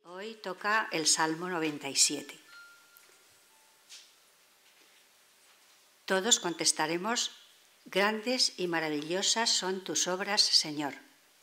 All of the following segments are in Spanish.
Hoy toca el Salmo 97. Todos contestaremos: grandes y maravillosas son tus obras, Señor.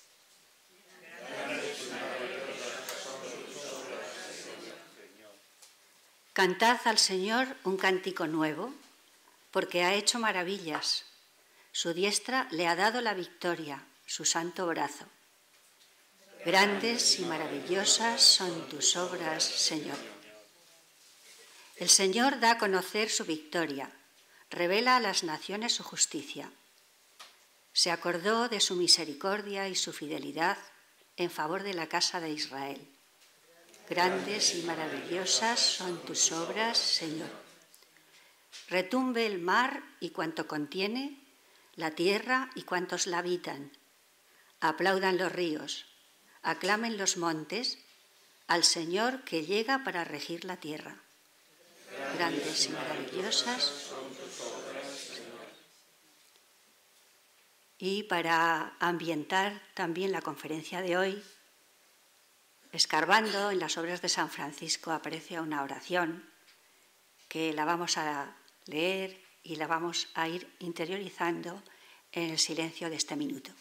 Cantad al Señor un cántico nuevo, porque ha hecho maravillas. Su diestra le ha dado la victoria, su santo brazo. Grandes y maravillosas son tus obras, Señor. El Señor da a conocer su victoria, revela a las naciones su justicia. Se acordó de su misericordia y su fidelidad en favor de la casa de Israel. Grandes y maravillosas son tus obras, Señor. Retumbe el mar y cuanto contiene, la tierra y cuantos la habitan. Aplaudan los ríos, aclamen los montes al Señor que llega para regir la tierra. Grandes y maravillosas son tus obras, Señor. Y para ambientar también la conferencia de hoy, escarbando en las obras de San Francisco aparece una oración que la vamos a leer y la vamos a ir interiorizando en el silencio de este minuto.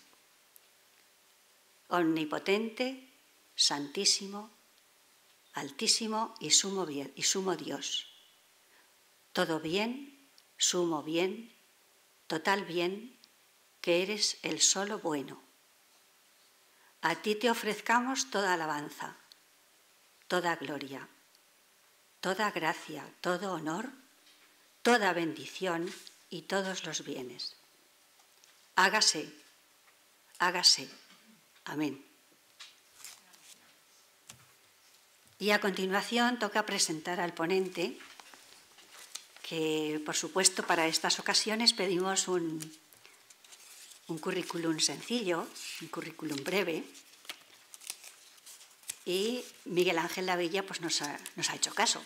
Omnipotente, santísimo, altísimo y sumo Dios. Todo bien, sumo bien, total bien, que eres el solo bueno. A ti te ofrezcamos toda alabanza, toda gloria, toda gracia, todo honor, toda bendición y todos los bienes. Hágase, hágase. Amén. Y a continuación toca presentar al ponente, que por supuesto para estas ocasiones pedimos un currículum sencillo, un currículum breve, y Miguel Ángel Lavilla pues nos ha hecho caso.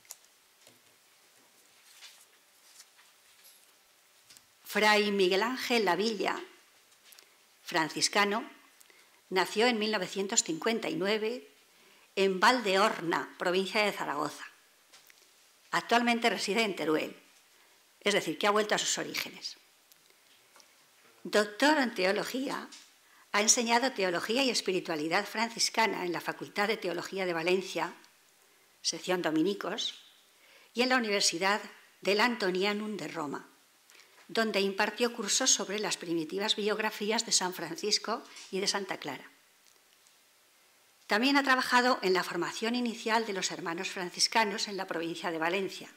Fray Miguel Ángel Lavilla, franciscano, nació en 1959 en Valdeorna, provincia de Zaragoza. Actualmente reside en Teruel, es decir, que ha vuelto a sus orígenes. Doctor en teología, ha enseñado teología y espiritualidad franciscana en la Facultad de Teología de Valencia, sección dominicos, y en la Universidad del Antonianum de Roma, donde impartió cursos sobre las primitivas biografías de San Francisco y de Santa Clara. También ha trabajado en la formación inicial de los hermanos franciscanos en la provincia de Valencia,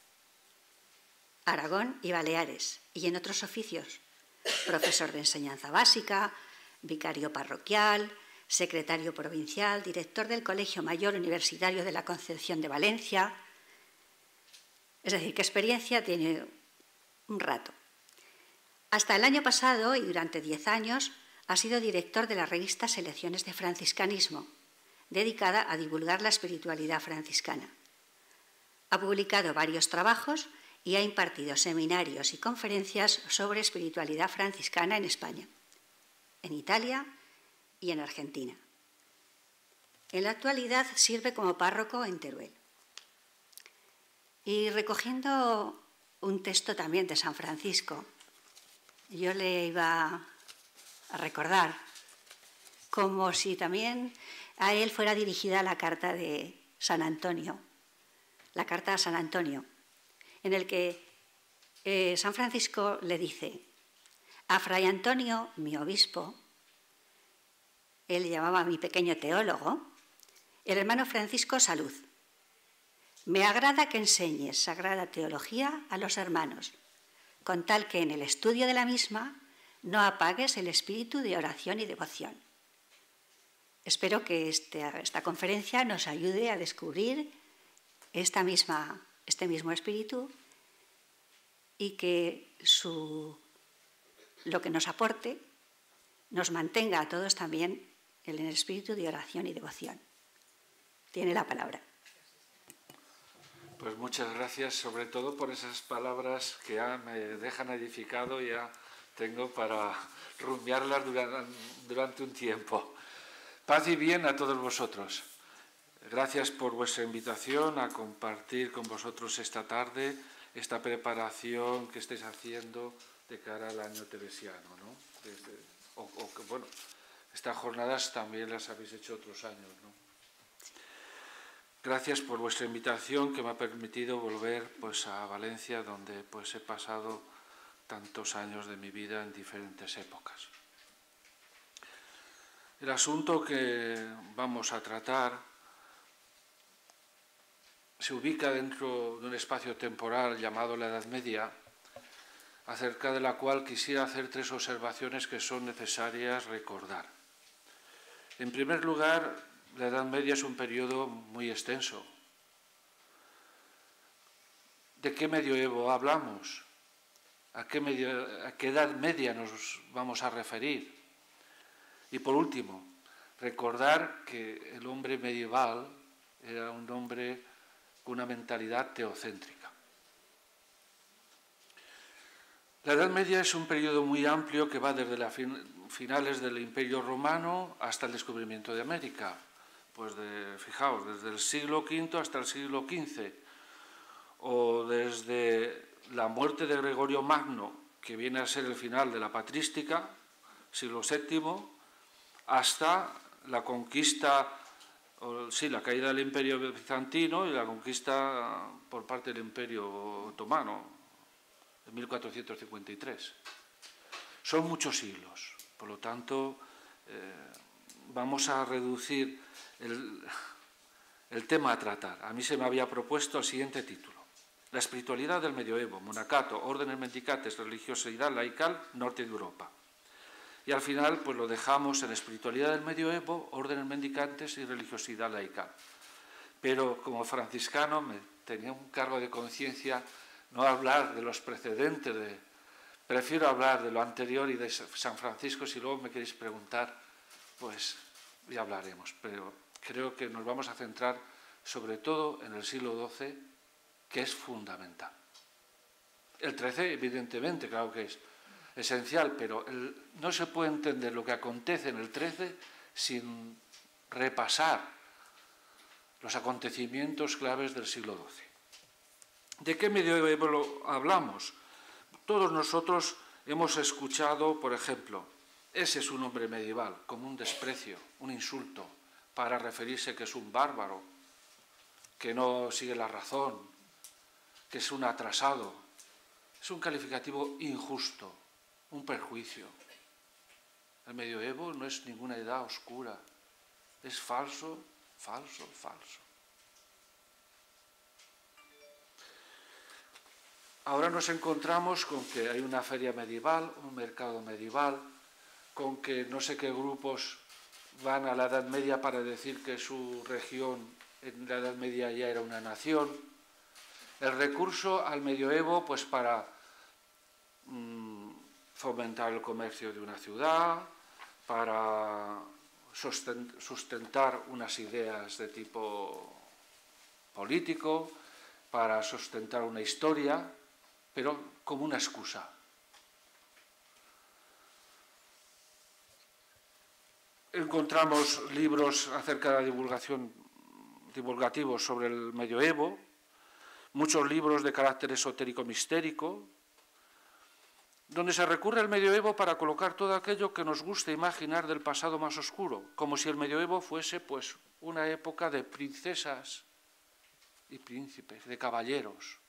Aragón y Baleares, y en otros oficios: profesor de enseñanza básica, vicario parroquial, secretario provincial, director del Colegio Mayor Universitario de la Concepción de Valencia. Es decir, que experiencia tiene un rato. Hasta el año pasado, y durante 10 años, ha sido director de la revista Selecciones de Franciscanismo, dedicada a divulgar la espiritualidad franciscana. Ha publicado varios trabajos y ha impartido seminarios y conferencias sobre espiritualidad franciscana en España, en Italia y en Argentina. En la actualidad sirve como párroco en Teruel. Y recogiendo un texto también de San Francisco, yo le iba a recordar como si también a él fuera dirigida la carta de San Antonio, la carta a San Antonio, en el que San Francisco le dice a Fray Antonio, mi obispo, él le llamaba mi pequeño teólogo, el hermano Francisco Salud: me agrada que enseñes sagrada teología a los hermanos, con tal que en el estudio de la misma no apagues el espíritu de oración y devoción. Espero que esta conferencia nos ayude a descubrir este mismo espíritu y que lo que nos aporte nos mantenga a todos también en el espíritu de oración y devoción. Tiene la palabra. Pues muchas gracias, sobre todo por esas palabras que ya me dejan edificado y ya tengo para rumiarlas durante un tiempo. Paz y bien a todos vosotros. Gracias por vuestra invitación a compartir con vosotros esta tarde esta preparación que estáis haciendo de cara al año teresiano, ¿no? Bueno, estas jornadas también las habéis hecho otros años, ¿no? Gracias por vuestra invitación que me ha permitido volver pues, a Valencia, donde pues, he pasado tantos años de mi vida en diferentes épocas. El asunto que vamos a tratar se ubica dentro de un espacio temporal llamado la Edad Media, acerca de la cual quisiera hacer 3 observaciones que son necesarias recordar. En primer lugar, la Edad Media es un periodo muy extenso. ¿De qué medioevo hablamos? ¿A qué Edad Media nos vamos a referir? Y por último, recordar que el hombre medieval era un hombre con una mentalidad teocéntrica. La Edad Media es un periodo muy amplio que va desde las finales del Imperio Romano hasta el descubrimiento de América. Pues fijaos, desde el siglo V hasta el siglo XV, o desde la muerte de Gregorio Magno, que viene a ser el final de la patrística, siglo VII, hasta la conquista, la caída del Imperio bizantino y la conquista por parte del Imperio otomano, en 1453. Son muchos siglos, por lo tanto, vamos a reducir el tema a tratar. A mí se me había propuesto el siguiente título: La espiritualidad del medioevo, monacato, órdenes mendicantes, religiosidad laical, norte de Europa. Y al final pues lo dejamos en espiritualidad del medioevo, órdenes mendicantes y religiosidad laical. Pero como franciscano me tenía un cargo de conciencia no hablar de los precedentes, prefiero hablar de lo anterior y de San Francisco. Si luego me queréis preguntar, pues ya hablaremos. Pero creo que nos vamos a centrar sobre todo en el siglo XII, que es fundamental. El XIII, evidentemente, claro que es esencial, pero no se puede entender lo que acontece en el XIII sin repasar los acontecimientos claves del siglo XII. ¿De qué medioevo hablamos? Todos nosotros hemos escuchado, por ejemplo, ese es un hombre medieval, como un desprecio, un insulto, para referirse que es un bárbaro, que no sigue la razón, que es un atrasado. Es un calificativo injusto, un perjuicio. El medioevo no es ninguna edad oscura, es falso, falso, falso. Ahora nos encontramos con que hay una feria medieval, un mercado medieval, con que no sé qué grupos van a la Edad Media para decir que su región en la Edad Media ya era una nación. El recurso al medioevo pues para fomentar el comercio de una ciudad, para sustentar unas ideas de tipo político, para sustentar una historia, pero como una excusa. Encontramos libros acerca de la divulgativos sobre el medioevo, muchos libros de carácter esotérico-mistérico, donde se recurre al medioevo para colocar todo aquello que nos gusta imaginar del pasado más oscuro, como si el medioevo fuese pues una época de princesas y príncipes, de caballeros.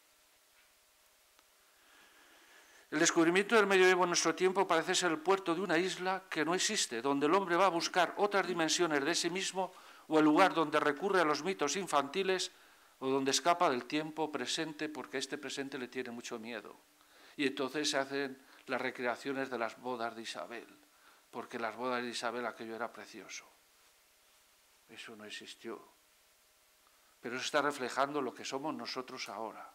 El descubrimiento del medioevo en nuestro tiempo parece ser el puerto de una isla que no existe, donde el hombre va a buscar otras dimensiones de sí mismo, o el lugar donde recurre a los mitos infantiles, o donde escapa del tiempo presente porque este presente le tiene mucho miedo. Y entonces se hacen las recreaciones de las bodas de Isabel, porque las bodas de Isabel aquello era precioso. Eso no existió. Pero eso está reflejando lo que somos nosotros ahora.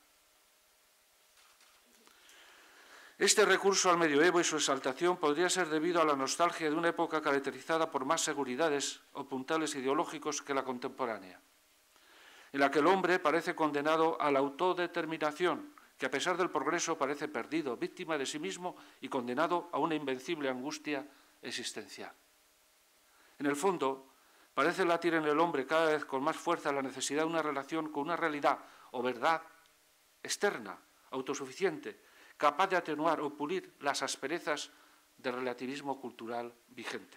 Este recurso al medioevo y su exaltación podría ser debido a la nostalgia de una época caracterizada por más seguridades o puntales ideológicos que la contemporánea, en la que el hombre parece condenado a la autodeterminación, que a pesar del progreso parece perdido, víctima de sí mismo y condenado a una invencible angustia existencial. En el fondo, parece latir en el hombre cada vez con más fuerza la necesidad de una relación con una realidad o verdad externa, autosuficiente, capaz de atenuar o pulir las asperezas del relativismo cultural vigente.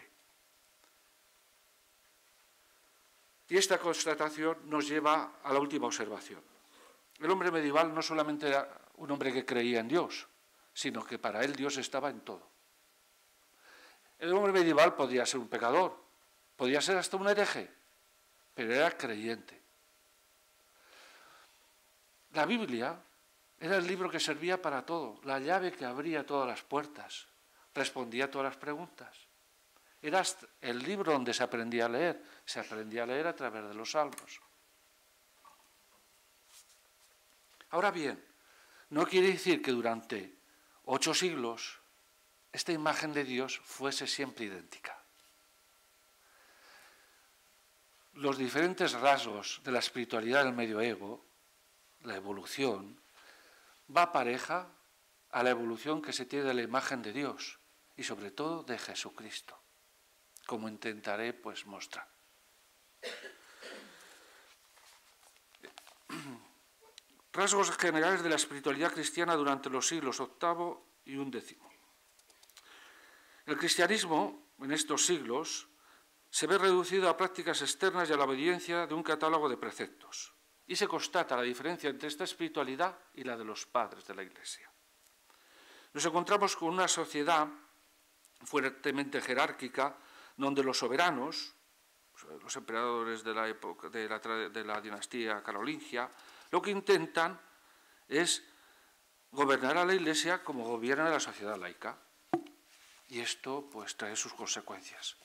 Y esta constatación nos lleva a la última observación. El hombre medieval no solamente era un hombre que creía en Dios, sino que para él Dios estaba en todo. El hombre medieval podía ser un pecador, podía ser hasta un hereje, pero era creyente. La Biblia era el libro que servía para todo, la llave que abría todas las puertas, respondía a todas las preguntas. Era el libro donde se aprendía a leer a través de los salmos. Ahora bien, no quiere decir que durante 8 siglos esta imagen de Dios fuese siempre idéntica. Los diferentes rasgos de la espiritualidad del medioevo, la evolución, va pareja a la evolución que se tiene de la imagen de Dios y sobre todo de Jesucristo, como intentaré mostrar. Rasgos generales de la espiritualidad cristiana durante los siglos VIII y XI. El cristianismo, en estos siglos, se ve reducido a prácticas externas y a la obediencia de un catálogo de preceptos. Y se constata la diferencia entre esta espiritualidad y la de los padres de la Iglesia. Nos encontramos con una sociedad fuertemente jerárquica, donde los soberanos, los emperadores de la época de la dinastía carolingia, lo que intentan es gobernar a la Iglesia como gobierna la sociedad laica. Y esto trae sus consecuencias.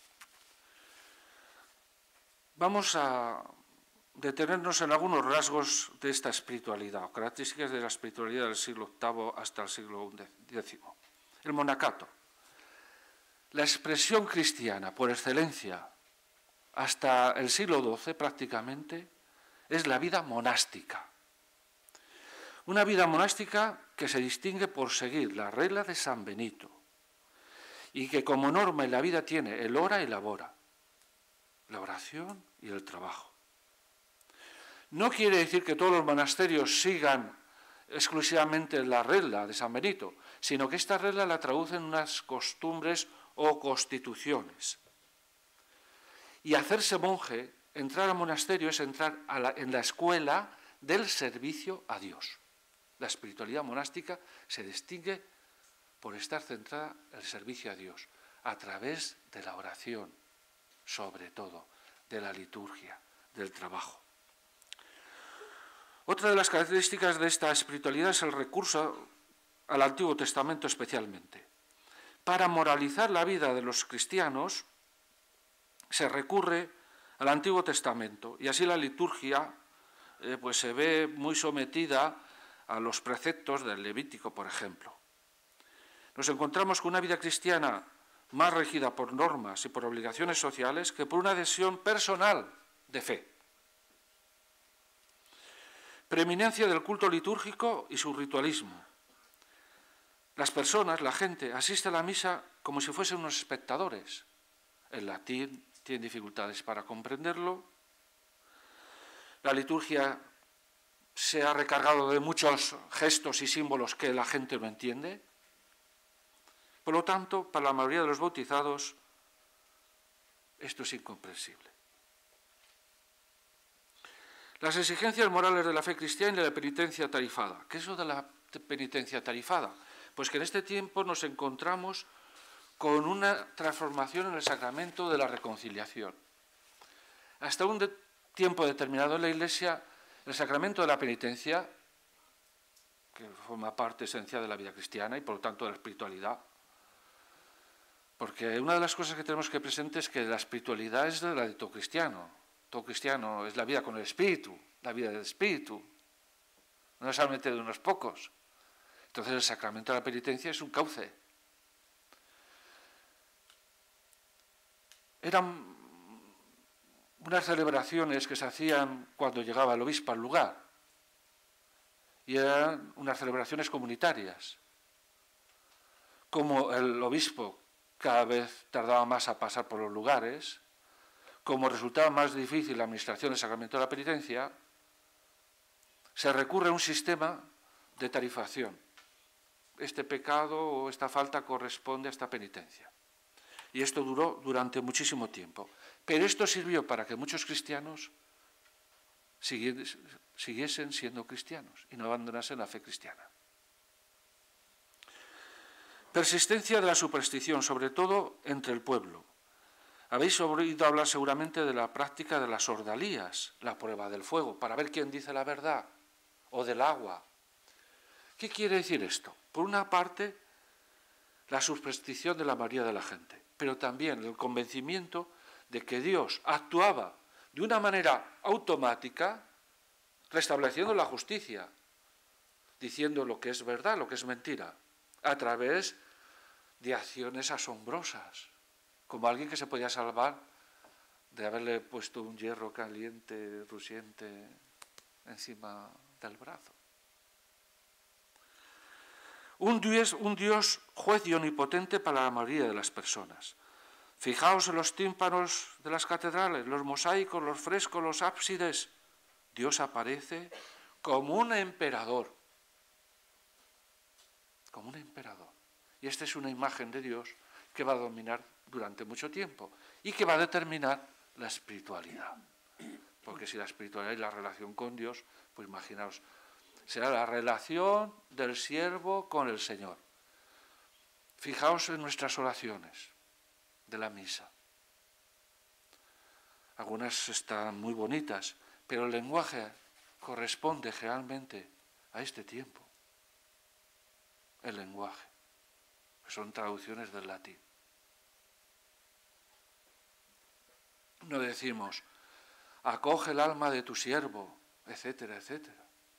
Vamos a detenernos en algunos rasgos de esta espiritualidad, o características de la espiritualidad del siglo VIII hasta el siglo X. El monacato. La expresión cristiana por excelencia hasta el siglo XII prácticamente es la vida monástica. Una vida monástica que se distingue por seguir la regla de San Benito y que como norma en la vida tiene el ora y labora, la oración y el trabajo. No quiere decir que todos los monasterios sigan exclusivamente la regla de San Benito, sino que esta regla la traducen en unas costumbres o constituciones. Y hacerse monje, entrar al monasterio, es entrar en la escuela del servicio a Dios. La espiritualidad monástica se distingue por estar centrada en el servicio a Dios, a través de la oración, sobre todo, de la liturgia, del trabajo. Otra de las características de esta espiritualidad es el recurso al Antiguo Testamento especialmente. Para moralizar la vida de los cristianos se recurre al Antiguo Testamento y así la liturgia se ve muy sometida a los preceptos del Levítico, por ejemplo. Nos encontramos con una vida cristiana más regida por normas y por obligaciones sociales que por una adhesión personal de fe. Preeminencia del culto litúrgico y su ritualismo. Las personas, la gente, asiste a la misa como si fuesen unos espectadores. El latín tiene dificultades para comprenderlo. La liturgia se ha recargado de muchos gestos y símbolos que la gente no entiende. Por lo tanto, para la mayoría de los bautizados, esto es incomprensible. Las exigencias morales de la fe cristiana y de la penitencia tarifada. ¿Qué es eso de la penitencia tarifada? Pues que en este tiempo nos encontramos con una transformación en el sacramento de la reconciliación. Hasta un tiempo determinado en la Iglesia, el sacramento de la penitencia, que forma parte esencial de la vida cristiana y por lo tanto de la espiritualidad, porque una de las cosas que tenemos que presente es que la espiritualidad es la de todo cristiano. Todo cristiano es la vida con el espíritu, la vida del espíritu, no es solamente de unos pocos. Entonces el sacramento de la penitencia es un cauce. Eran unas celebraciones que se hacían cuando llegaba el obispo al lugar, y eran unas celebraciones comunitarias. Como el obispo cada vez tardaba más a pasar por los lugares, como resultaba más difícil la administración del sacramento de la penitencia, se recurre a un sistema de tarifación. Este pecado o esta falta corresponde a esta penitencia. Y esto duró durante muchísimo tiempo. Pero esto sirvió para que muchos cristianos siguiesen siendo cristianos y no abandonasen la fe cristiana. Persistencia de la superstición, sobre todo entre el pueblo. Habéis oído hablar seguramente de la práctica de las ordalías, la prueba del fuego, para ver quién dice la verdad, o del agua. ¿Qué quiere decir esto? Por una parte, la superstición de la mayoría de la gente, pero también el convencimiento de que Dios actuaba de una manera automática, restableciendo la justicia, diciendo lo que es verdad, lo que es mentira, a través de acciones asombrosas, como alguien que se podía salvar de haberle puesto un hierro caliente, rugiente, encima del brazo. Un Dios juez y omnipotente para la mayoría de las personas. Fijaos en los tímpanos de las catedrales, los mosaicos, los frescos, los ábsides. Dios aparece como un emperador. Como un emperador. Y esta es una imagen de Dios que va a dominar durante mucho tiempo y que va a determinar la espiritualidad. Porque si la espiritualidad es la relación con Dios, pues imaginaos, será la relación del siervo con el Señor. Fijaos en nuestras oraciones de la misa. Algunas están muy bonitas, pero el lenguaje corresponde generalmente a este tiempo. El lenguaje, que son traducciones del latín. No decimos, acoge el alma de tu siervo, etcétera, etcétera.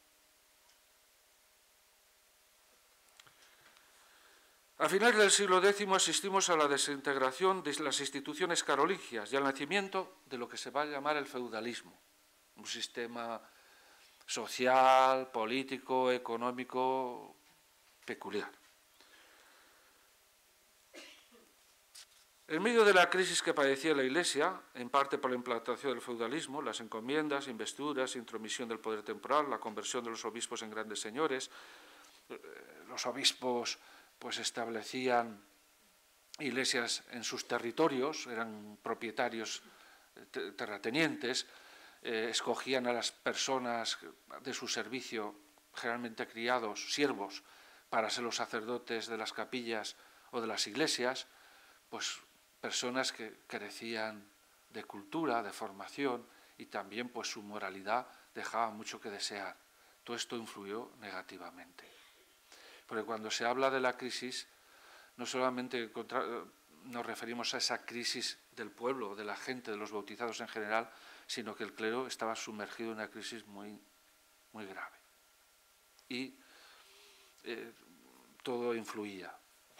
A finales del siglo X asistimos a la desintegración de las instituciones carolingias y al nacimiento de lo que se va a llamar el feudalismo, un sistema social, político, económico peculiar. En medio de la crisis que padecía la Iglesia, en parte por la implantación del feudalismo, las encomiendas, investiduras, intromisión del poder temporal, la conversión de los obispos en grandes señores, los obispos pues establecían iglesias en sus territorios, eran propietarios terratenientes, escogían a las personas de su servicio, generalmente criados, siervos, para ser los sacerdotes de las capillas o de las iglesias, pues personas que carecían de cultura, de formación, y también pues su moralidad dejaba mucho que desear. Todo esto influyó negativamente. Porque cuando se habla de la crisis, no solamente nos referimos a esa crisis del pueblo, de la gente, de los bautizados en general, sino que el clero estaba sumergido en una crisis muy, muy grave. Y todo influía.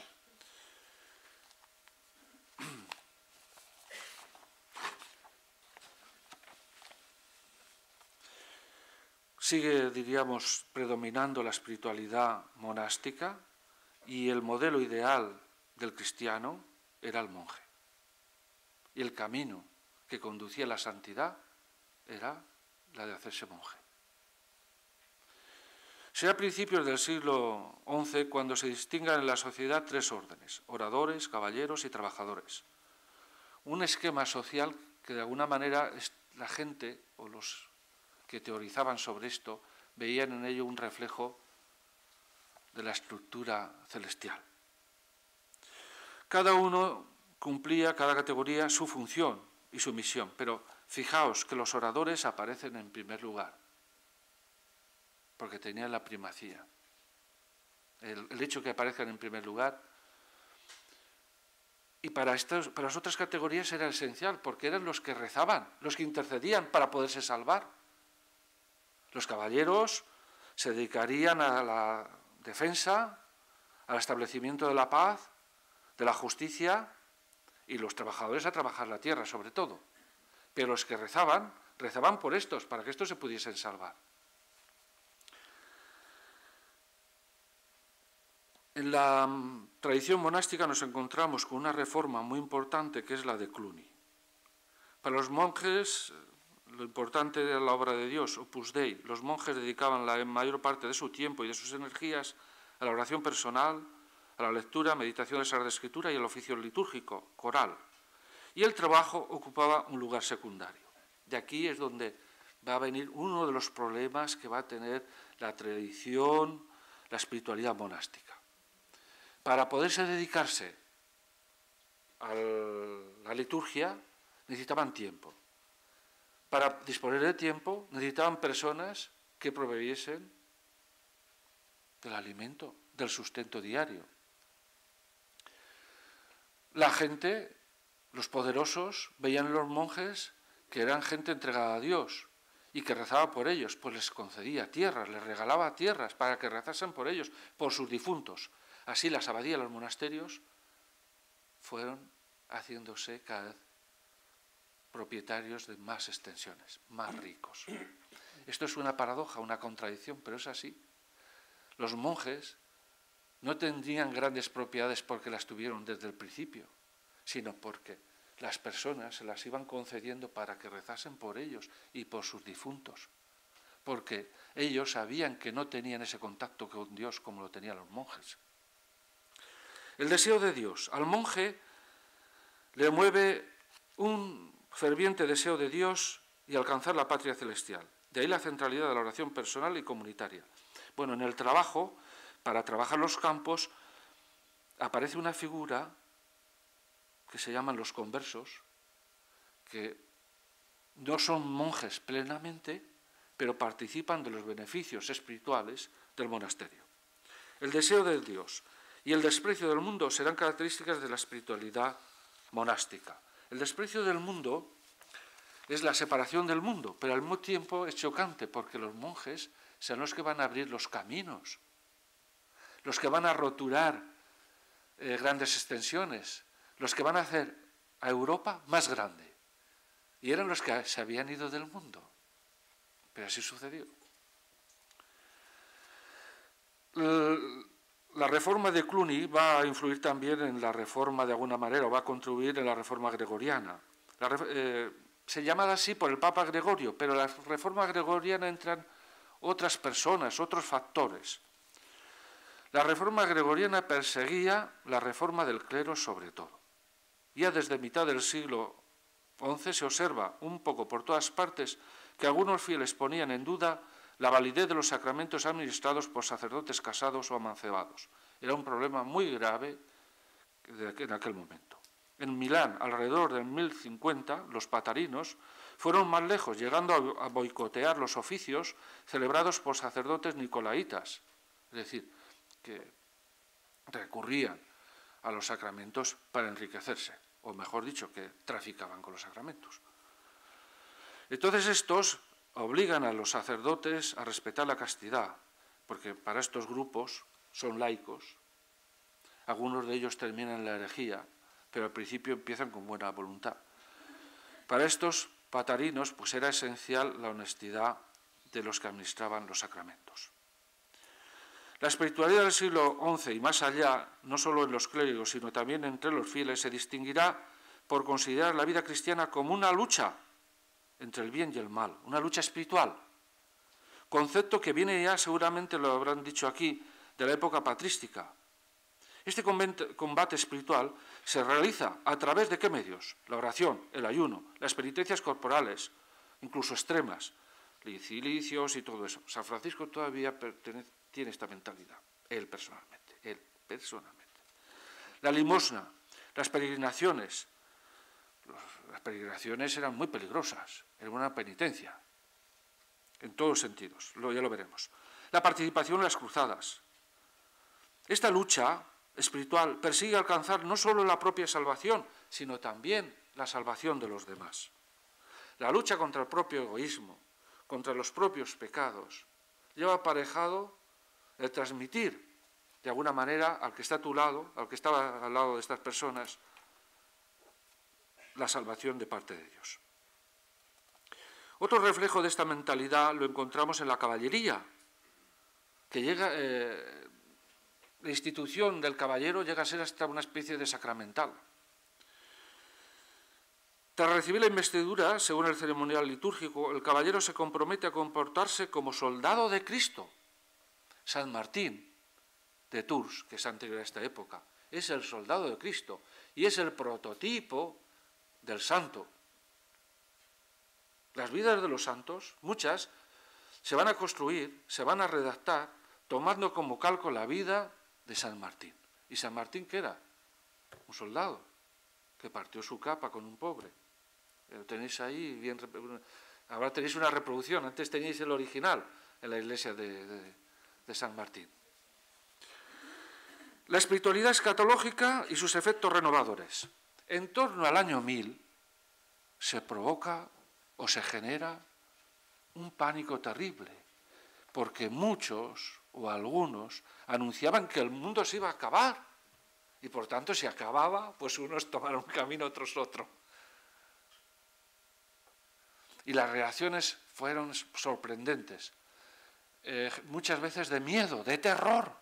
Sigue, diríamos, predominando la espiritualidad monástica y el modelo ideal del cristiano era el monje. Y el camino que conducía a la santidad era la de hacerse monje. Será a principios del siglo XI cuando se distingan en la sociedad tres órdenes: oradores, caballeros y trabajadores. Un esquema social que de alguna manera la gente o los que teorizaban sobre esto veían en ello un reflejo de la estructura celestial. Cada uno cumplía, cada categoría, su función y su misión, pero fijaos que los oradores aparecen en primer lugar, porque tenían la primacía. El hecho de que aparezcan en primer lugar, y para las otras categorías era esencial, porque eran los que rezaban, los que intercedían para poderse salvar. Los caballeros se dedicarían a la defensa, al establecimiento de la paz, de la justicia, y los trabajadores a trabajar la tierra, sobre todo. Pero los que rezaban por estos, para que estos se pudiesen salvar. En la tradición monástica nos encontramos con una reforma muy importante que es la de Cluny. Para los monjes, lo importante era la obra de Dios, Opus Dei. Los monjes dedicaban la mayor parte de su tiempo y de sus energías a la oración personal, a la lectura, meditación de la Sagrada Escritura y al oficio litúrgico, coral. Y el trabajo ocupaba un lugar secundario. De aquí es donde va a venir uno de los problemas que va a tener la tradición, la espiritualidad monástica. Para poderse dedicarse a la liturgia necesitaban tiempo. Para disponer de tiempo necesitaban personas que proveyesen del alimento, del sustento diario. La gente, los poderosos, veían en los monjes que eran gente entregada a Dios y que rezaba por ellos, pues les concedía tierras, les regalaba tierras para que rezasen por ellos, por sus difuntos. Así las abadías, los monasterios, fueron haciéndose cada vez propietarios de más extensiones, más ricos. Esto es una paradoja, una contradicción, pero es así. Los monjes no tendrían grandes propiedades porque las tuvieron desde el principio, sino porque las personas se las iban concediendo para que rezasen por ellos y por sus difuntos, porque ellos sabían que no tenían ese contacto con Dios como lo tenían los monjes. El deseo de Dios. Al monje le mueve un ferviente deseo de Dios y alcanzar la patria celestial. De ahí la centralidad de la oración personal y comunitaria. Bueno, en el trabajo, para trabajar los campos, aparece una figura que se llaman los conversos, que no son monjes plenamente, pero participan de los beneficios espirituales del monasterio. El deseo de Dios y el desprecio del mundo serán características de la espiritualidad monástica. El desprecio del mundo es la separación del mundo, pero al mismo tiempo es chocante porque los monjes son los que van a abrir los caminos, los que van a roturar grandes extensiones, los que van a hacer a Europa más grande. Y eran los que se habían ido del mundo. Pero así sucedió. La reforma de Cluny va a influir también en la reforma de alguna manera, o va a contribuir en la reforma gregoriana. Se llama así por el Papa Gregorio, pero en la reforma gregoriana entran otras personas, otros factores. La reforma gregoriana perseguía la reforma del clero sobre todo. Ya desde mitad del siglo XI se observa un poco por todas partes que algunos fieles ponían en duda la validez de los sacramentos administrados por sacerdotes casados o amancebados. Era un problema muy grave en aquel momento. En Milán, alrededor del 1050, los patarinos fueron más lejos, llegando a boicotear los oficios celebrados por sacerdotes nicolaitas, es decir, que recurrían a los sacramentos para enriquecerse, o mejor dicho, que traficaban con los sacramentos. Entonces estos obligan a los sacerdotes a respetar la castidad, porque para estos grupos son laicos, algunos de ellos terminan en la herejía, pero al principio empiezan con buena voluntad. Para estos patarinos pues era esencial la honestidad de los que administraban los sacramentos. La espiritualidad del siglo XI y más allá, no solo en los clérigos, sino también entre los fieles, se distinguirá por considerar la vida cristiana como una lucha entre el bien y el mal, una lucha espiritual. Concepto que viene ya, seguramente lo habrán dicho aquí, de la época patrística. Este combate espiritual se realiza a través de ¿qué medios? La oración, el ayuno, las penitencias corporales, incluso extremas, cilicios y todo eso. San Francisco todavía tiene esta mentalidad, él personalmente. La limosna, las peregrinaciones. Las peregrinaciones eran muy peligrosas, era una penitencia, en todos sentidos, ya lo veremos. La participación en las cruzadas. Esta lucha espiritual persigue alcanzar no solo la propia salvación, sino también la salvación de los demás. La lucha contra el propio egoísmo, contra los propios pecados, lleva aparejado el transmitir de alguna manera al que está a tu lado, al que está al lado de estas personas, la salvación de parte de Dios. Otro reflejo de esta mentalidad lo encontramos en la caballería, que llega, la institución del caballero llega a ser hasta una especie de sacramental. Tras recibir la investidura, según el ceremonial litúrgico, el caballero se compromete a comportarse como soldado de Cristo. San Martín de Tours, que es anterior a esta época, es el soldado de Cristo y es el prototipo del santo. Las vidas de los santos, muchas, se van a construir, se van a redactar, tomando como calco la vida de San Martín. ¿Y San Martín qué era? Un soldado que partió su capa con un pobre. Lo tenéis ahí, bien, ahora tenéis una reproducción, antes teníais el original en la iglesia de San Martín. La espiritualidad escatológica y sus efectos renovadores. En torno al año 1000 se provoca o se genera un pánico terrible, porque muchos o algunos anunciaban que el mundo se iba a acabar y por tanto si acababa, pues unos tomaron un camino, otros otro. Y las reacciones fueron sorprendentes, muchas veces de miedo, de terror,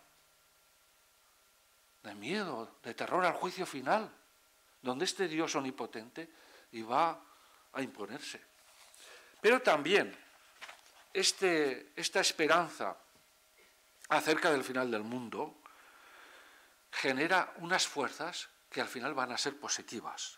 de terror al juicio final, donde este Dios omnipotente iba a imponerse. Pero también esta esperanza acerca del final del mundo genera unas fuerzas que al final van a ser positivas.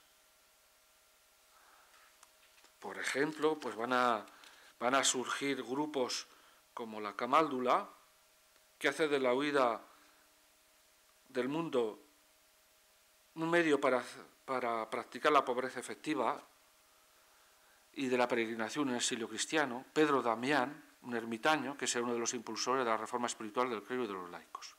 Por ejemplo, pues van a surgir grupos como la Camáldula, que hace de la huida del mundo un medio para practicar la pobreza efectiva y de la peregrinación en el exilio cristiano. Pedro Damián, un ermitaño, que será uno de los impulsores de la reforma espiritual del clero y de los laicos.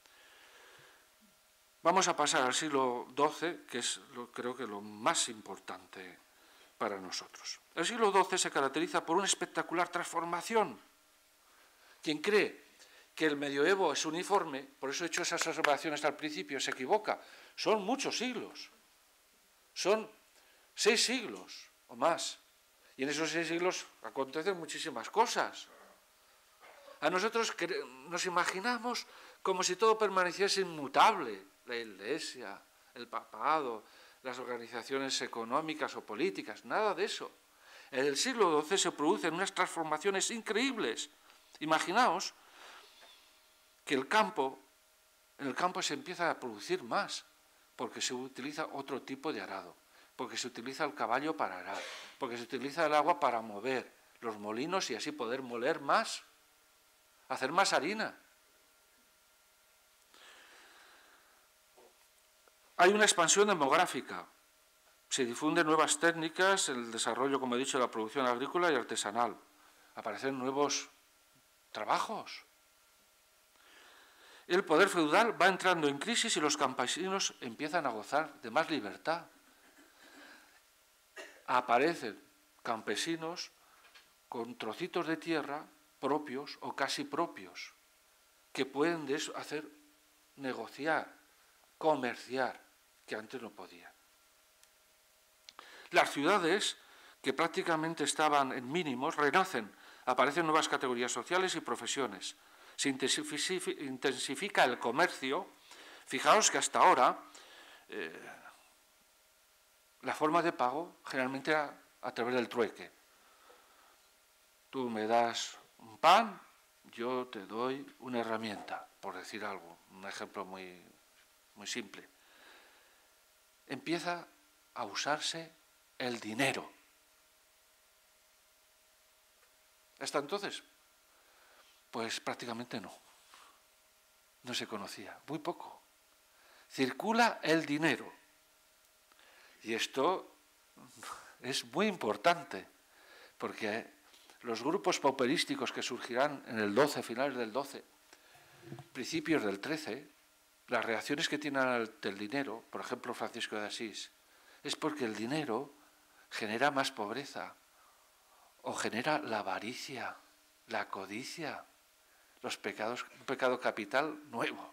Vamos a pasar al siglo XII, que es creo que lo más importante para nosotros. El siglo XII se caracteriza por una espectacular transformación. Quien cree que el medioevo es uniforme, por eso he hecho esas observaciones al principio, se equivoca. Son muchos siglos, son 6 siglos o más, y en esos 6 siglos acontecen muchísimas cosas. A nosotros nos imaginamos como si todo permaneciese inmutable, la Iglesia, el papado, las organizaciones económicas o políticas, nada de eso. En el siglo XII se producen unas transformaciones increíbles. Imaginaos que en el campo se empieza a producir más, porque se utiliza otro tipo de arado, porque se utiliza el caballo para arar, porque se utiliza el agua para mover los molinos y así poder moler más, hacer más harina. Hay una expansión demográfica, se difunden nuevas técnicas, el desarrollo, como he dicho, de la producción agrícola y artesanal, aparecen nuevos trabajos. El poder feudal va entrando en crisis y los campesinos empiezan a gozar de más libertad. Aparecen campesinos con trocitos de tierra propios o casi propios, que pueden de eso hacer negociar, comerciar, que antes no podían. Las ciudades, que prácticamente estaban en mínimos, renacen, aparecen nuevas categorías sociales y profesiones. Se intensifica el comercio. Fijaos que hasta ahora la forma de pago generalmente era a través del trueque. Tú me das un pan, yo te doy una herramienta, por decir algo, un ejemplo muy simple. Empieza a usarse el dinero. Hasta entonces, pues prácticamente no se conocía, muy poco. Circula el dinero. Y esto es muy importante, porque los grupos pauperísticos que surgirán en el 12, finales del 12, principios del 13, las reacciones que tienen ante el dinero, por ejemplo Francisco de Asís, es porque el dinero genera más pobreza o genera la avaricia, la codicia, los pecados, un pecado capital nuevo.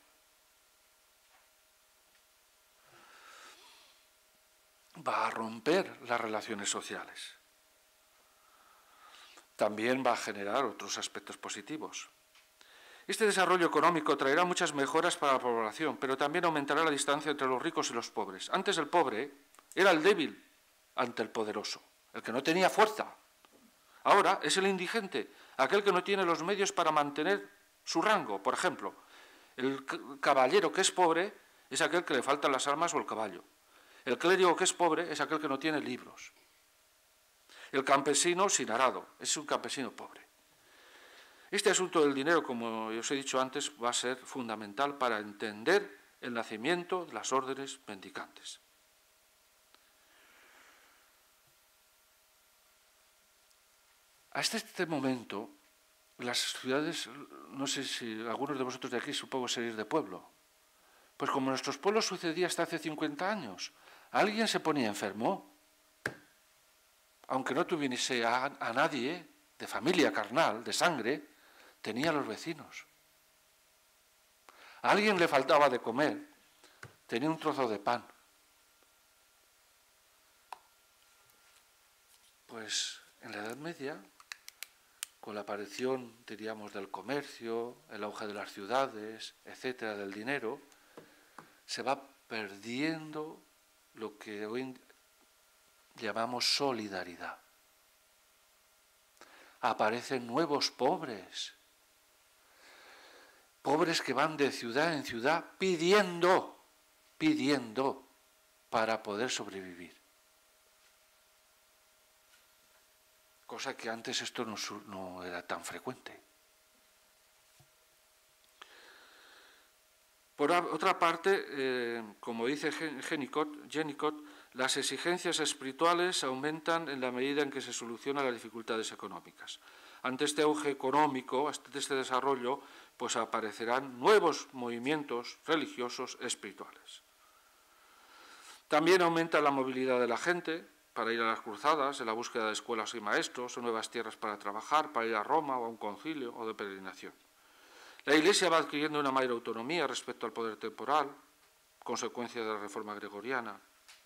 Va a romper las relaciones sociales. También va a generar otros aspectos positivos. Este desarrollo económico traerá muchas mejoras para la población, pero también aumentará la distancia entre los ricos y los pobres. Antes el pobre era el débil, ante el poderoso, el que no tenía fuerza. Ahora es el indigente, aquel que no tiene los medios para mantener su rango. Por ejemplo, el caballero que es pobre es aquel que le faltan las armas o el caballo. El clérigo que es pobre es aquel que no tiene libros. El campesino sin arado es un campesino pobre. Este asunto del dinero, como os he dicho antes, va a ser fundamental para entender el nacimiento de las órdenes mendicantes. Hasta este momento, las ciudades, no sé si algunos de vosotros de aquí supongo seréis de pueblo, pues como en nuestros pueblos sucedía hasta hace 50 años, alguien se ponía enfermo, aunque no tuviese a nadie de familia carnal, de sangre, tenía a los vecinos. A alguien le faltaba de comer, tenía un trozo de pan. Pues en la Edad Media, con la aparición, diríamos, del comercio, el auge de las ciudades, etcétera, del dinero, se va perdiendo lo que hoy llamamos solidaridad. Aparecen nuevos pobres, pobres que van de ciudad en ciudad pidiendo para poder sobrevivir. Cosa que antes esto no era tan frecuente. Por otra parte, como dice Jennicott, las exigencias espirituales aumentan en la medida en que se solucionan las dificultades económicas. Ante este auge económico, ante este desarrollo, pues aparecerán nuevos movimientos religiosos espirituales. También aumenta la movilidad de la gente para ir a las cruzadas, en la búsqueda de escuelas y maestros, o nuevas tierras para trabajar, para ir a Roma o a un concilio o de peregrinación. La Iglesia va adquiriendo una mayor autonomía respecto al poder temporal, consecuencia de la reforma gregoriana.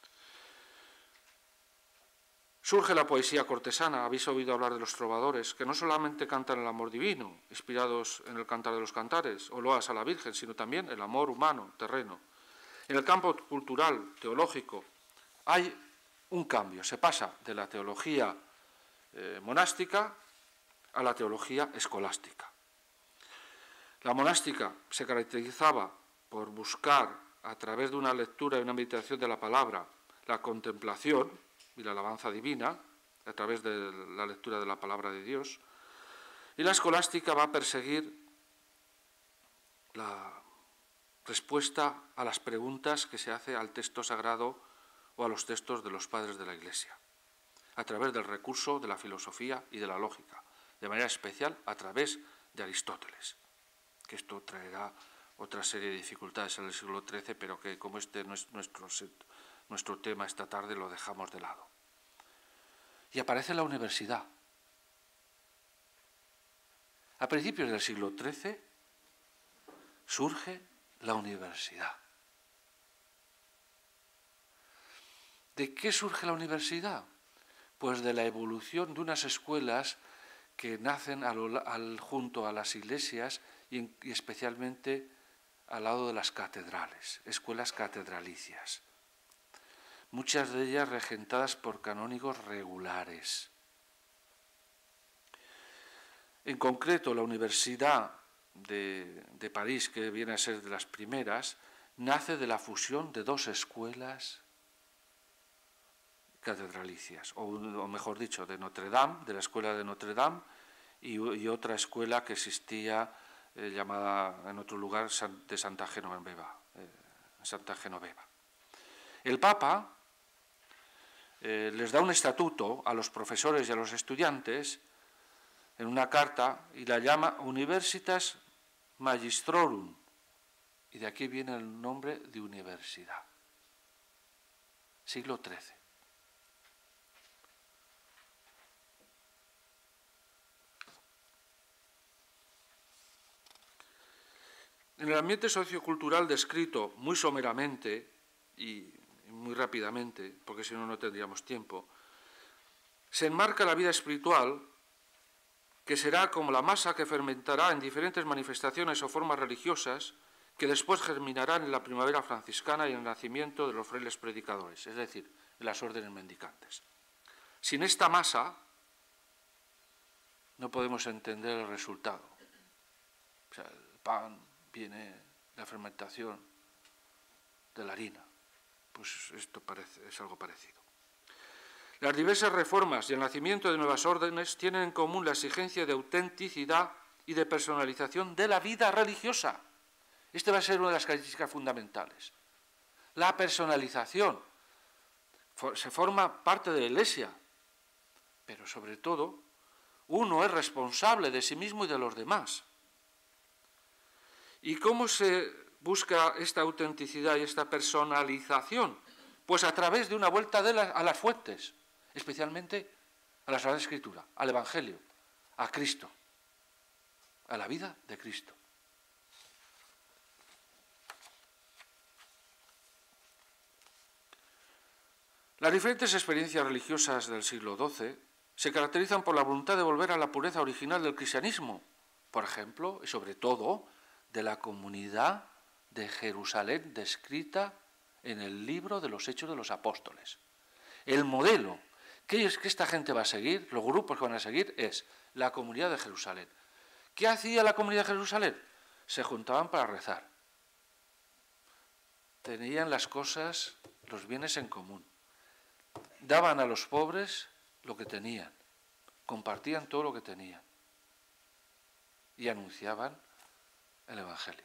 Surge la poesía cortesana. Habéis oído hablar de los trovadores, que no solamente cantan el amor divino, inspirados en el Cantar de los Cantares, o loas a la Virgen, sino también el amor humano, terreno. En el campo cultural, teológico, hay un cambio. Se pasa de la teología monástica a la teología escolástica. La monástica se caracterizaba por buscar, a través de una lectura y una meditación de la palabra, la contemplación y la alabanza divina, a través de la lectura de la palabra de Dios, y la escolástica va a perseguir la respuesta a las preguntas que se hace al texto sagrado o a los textos de los padres de la Iglesia, a través del recurso de la filosofía y de la lógica, de manera especial a través de Aristóteles, que esto traerá otra serie de dificultades en el siglo XIII, pero que como este no es nuestro tema esta tarde, lo dejamos de lado. Y aparece la universidad. A principios del siglo XIII surge la universidad. ¿De qué surge la universidad? Pues de la evolución de unas escuelas que nacen junto a las iglesias y especialmente al lado de las catedrales, escuelas catedralicias. Muchas de ellas regentadas por canónigos regulares. En concreto, la Universidad de París, que viene a ser de las primeras, nace de la fusión de dos escuelas catedralicias, o mejor dicho, de Notre Dame, de la escuela de Notre Dame, y otra escuela que existía llamada en otro lugar de Santa Genoveva. El Papa les da un estatuto a los profesores y a los estudiantes en una carta y la llama Universitas Magistrorum, y de aquí viene el nombre de universidad. Siglo XIII. En el ambiente sociocultural descrito muy someramente y muy rápidamente, porque si no, no tendríamos tiempo, se enmarca la vida espiritual, que será como la masa que fermentará en diferentes manifestaciones o formas religiosas que después germinarán en la primavera franciscana y en el nacimiento de los frailes predicadores. Es decir, y las órdenes mendicantes. Sin esta masa no podemos entender el resultado. O sea, el pan viene de la fermentación de la harina. Pues esto es algo parecido. Las diversas reformas y el nacimiento de nuevas órdenes tienen en común la exigencia de autenticidad y de personalización de la vida religiosa. Esta va a ser una de las características fundamentales. La personalización se forma parte de la Iglesia, pero sobre todo uno es responsable de sí mismo y de los demás. ¿Y cómo se busca esta autenticidad y esta personalización? Pues a través de una vuelta a las fuentes, especialmente a la Sagrada Escritura, al Evangelio, a Cristo, a la vida de Cristo. Las diferentes experiencias religiosas del siglo XII se caracterizan por la voluntad de volver a la pureza original del cristianismo, por ejemplo, y sobre todo, de la comunidad de Jerusalén descrita en el libro de los Hechos de los Apóstoles. El modelo que esta gente va a seguir, los grupos que van a seguir, es la comunidad de Jerusalén. ¿Qué hacía la comunidad de Jerusalén? Se juntaban para rezar. Tenían las cosas, los bienes en común. Daban a los pobres lo que tenían. Compartían todo lo que tenían. Y anunciaban el Evangelio.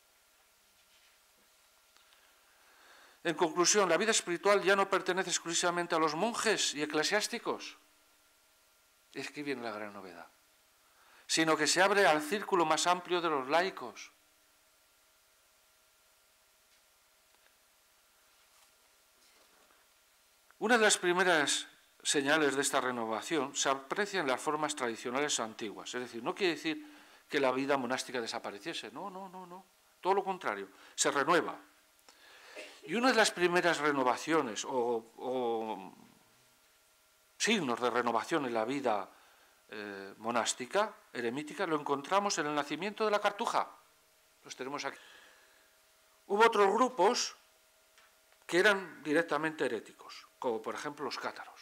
En conclusión, la vida espiritual ya no pertenece exclusivamente a los monjes y eclesiásticos. Es que viene la gran novedad. Sino que se abre al círculo más amplio de los laicos. Una de las primeras señales de esta renovación se aprecia en las formas tradicionales antiguas. Es decir, no quiere decir que la vida monástica desapareciese. No. Todo lo contrario, se renueva. Y una de las primeras renovaciones o signos de renovación en la vida monástica, eremítica, lo encontramos en el nacimiento de la Cartuja. Los tenemos aquí. Hubo otros grupos que eran directamente heréticos, como por ejemplo los cátaros.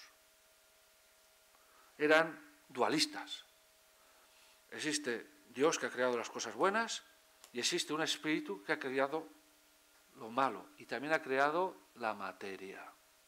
Eran dualistas. Existe Dios que ha creado las cosas buenas y existe un espíritu que ha creado lo malo y también ha creado la materia.